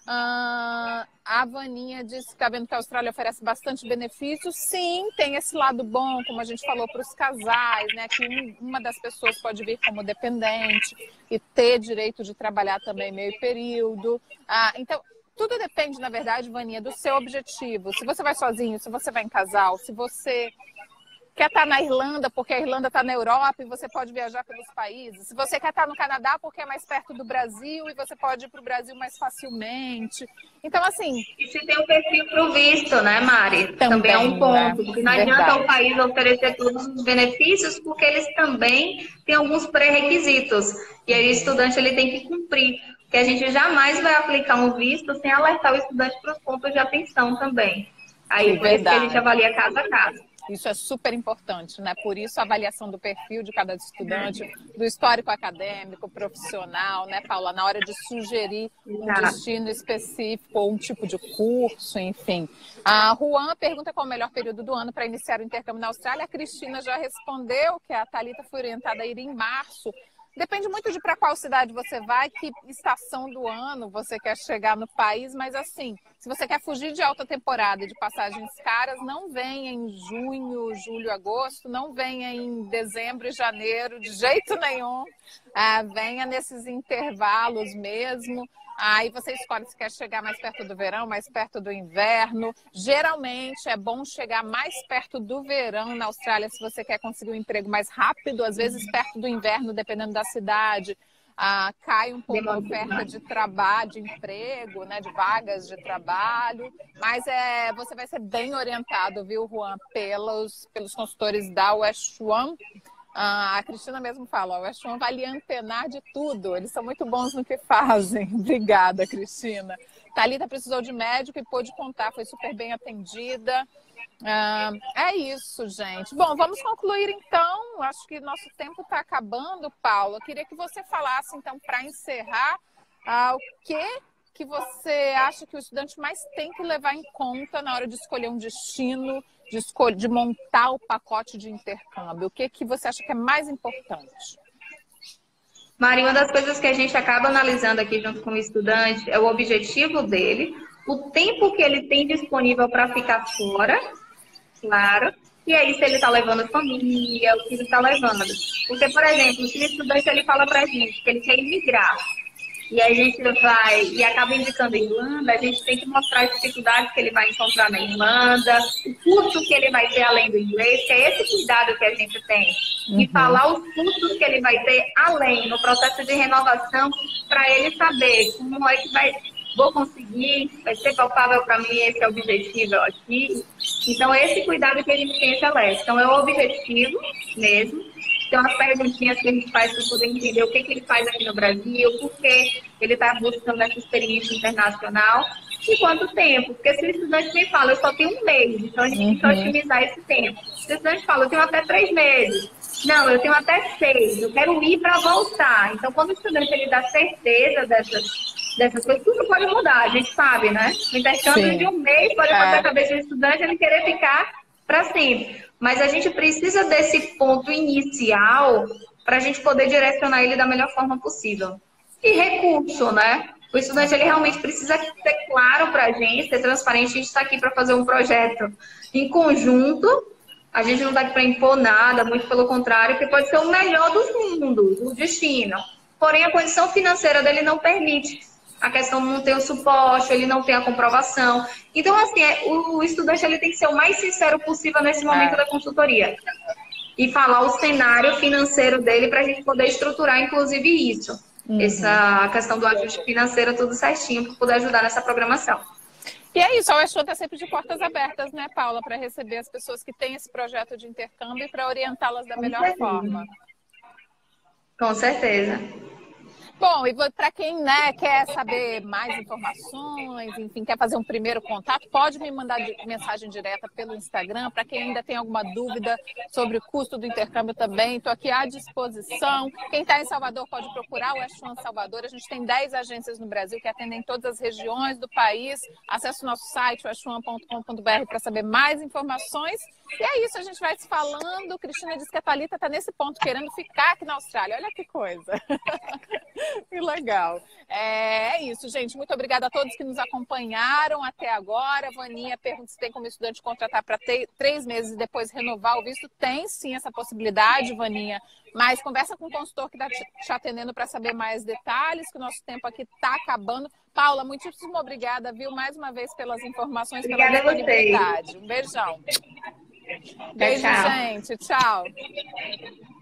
Uh, a Vaninha disse que está vendo que a Austrália oferece bastante benefícios. Sim, tem esse lado bom, como a gente falou, para os casais, né? Que um, uma das pessoas pode vir como dependente e ter direito de trabalhar também meio período. Uh, então, tudo depende, na verdade, Vaninha, do seu objetivo. Se você vai sozinho, se você vai em casal, se você quer estar na Irlanda porque a Irlanda está na Europa e você pode viajar pelos países. Se você quer estar no Canadá porque é mais perto do Brasil e você pode ir para o Brasil mais facilmente. Então, assim... E se tem o perfil para o visto, né, Mari? Também, também é um ponto. Né? Porque não adianta Verdade. o país oferecer todos os benefícios porque eles também têm alguns pré-requisitos. E aí o estudante ele tem que cumprir. Que a gente jamais vai aplicar um visto sem alertar o estudante para os pontos de atenção também. Aí, por isso que a gente avalia caso a caso. Isso é super importante, né? Por isso a avaliação do perfil de cada estudante, do histórico acadêmico, profissional, né, Paula? Na hora de sugerir um destino específico ou um tipo de curso, enfim. A Juan pergunta qual é o melhor período do ano para iniciar o intercâmbio na Austrália. A Cristina já respondeu que a Thalita foi orientada a ir em março. Depende muito de para qual cidade você vai, que estação do ano você quer chegar no país, mas assim, se você quer fugir de alta temporada e de passagens caras, não venha em junho, julho, agosto, não venha em dezembro e janeiro, de jeito nenhum. Ah, venha nesses intervalos mesmo. Aí você escolhe se quer chegar mais perto do verão, mais perto do inverno. Geralmente é bom chegar mais perto do verão na Austrália se você quer conseguir um emprego mais rápido. Às vezes perto do inverno, dependendo da cidade, ah, cai um pouco a oferta de trabalho, de emprego, né, de vagas de trabalho. Mas é, você vai ser bem orientado, viu, Juan, pelos, pelos consultores da West One. Ah, a Cristina mesmo fala, o West One vai lhe antenar de tudo, eles são muito bons no que fazem. Obrigada, Cristina. Thalita precisou de médico e pôde contar, foi super bem atendida. Ah, é isso, gente. Bom, vamos concluir então, acho que nosso tempo está acabando, Paula. Eu queria que você falasse então, para encerrar, ah, o que, que você acha que o estudante mais tem que levar em conta na hora de escolher um destino, De, escolher, de montar o pacote de intercâmbio? O que, que você acha que é mais importante? Mari, uma das coisas que a gente acaba analisando aqui junto com o estudante é o objetivo dele, o tempo que ele tem disponível para ficar fora, claro, e aí se ele está levando família, o que ele está levando. Porque, por exemplo, se o estudante ele fala para a gente que ele quer imigrar, e a gente vai e acaba indicando a Irlanda, a gente tem que mostrar as dificuldades que ele vai encontrar na Irlanda, o custo que ele vai ter além do inglês, que é esse cuidado que a gente tem. Uhum. E falar os custos que ele vai ter além, no processo de renovação, para ele saber como é que vai, vou conseguir, vai ser palpável para mim, esse é o objetivo aqui. Então, esse cuidado que a gente tem é celeste. Então, é o objetivo mesmo. Tem umas perguntinhas que a gente faz para poder entender o que, que ele faz aqui no Brasil, por que ele está buscando essa experiência internacional e quanto tempo. Porque se o estudante me fala, eu só tenho um mês, então a gente uhum. tem que otimizar esse tempo. Se o estudante fala, eu tenho até três meses. Não, eu tenho até seis, eu quero ir para voltar. Então, quando o estudante ele dá certeza dessas, dessas coisas, tudo pode mudar, a gente sabe, né? O intercâmbio Sim. de um mês pode fazer é. a cabeça do estudante ele querer ficar para sempre. Mas a gente precisa desse ponto inicial para a gente poder direcionar ele da melhor forma possível. E recurso, né? O estudante ele realmente precisa ser claro para a gente, ser transparente. A gente está aqui para fazer um projeto em conjunto. A gente não está aqui para impor nada, muito pelo contrário, que pode ser o melhor dos mundos, o destino. Porém, a condição financeira dele não permite. A questão não tem o suporte, ele não tem a comprovação. Então, assim, é, o estudante ele tem que ser o mais sincero possível nesse momento é. da consultoria. E falar o cenário financeiro dele para a gente poder estruturar, inclusive, isso. Uhum. Essa questão do ajuste financeiro, tudo certinho, para poder ajudar nessa programação. E é isso, a West One está sempre de portas abertas, né, Paula, para receber as pessoas que têm esse projeto de intercâmbio e para orientá-las da melhor certeza. forma. Com certeza. Bom, e para quem, né, quer saber mais informações, enfim, quer fazer um primeiro contato, pode me mandar mensagem direta pelo Instagram. Para quem ainda tem alguma dúvida sobre o custo do intercâmbio também, estou aqui à disposição. Quem está em Salvador pode procurar o West One Salvador. A gente tem dez agências no Brasil que atendem todas as regiões do país. Acesse o nosso site, west one ponto com ponto b r, para saber mais informações. E é isso, a gente vai se falando. Cristina disse que a Thalita está nesse ponto, querendo ficar aqui na Austrália. Olha que coisa. Que legal. É isso, gente. Muito obrigada a todos que nos acompanharam até agora. Vaninha pergunta se tem como estudante contratar para três meses e depois renovar o visto. Tem sim essa possibilidade, Vaninha. Mas conversa com o consultor que está te atendendo para saber mais detalhes, que o nosso tempo aqui está acabando. Paula, muitíssimo obrigada, viu, mais uma vez pelas informações, Obrigada pela a disponibilidade. vocês. Um beijão. Tchau, Beijo, tchau. gente. Tchau.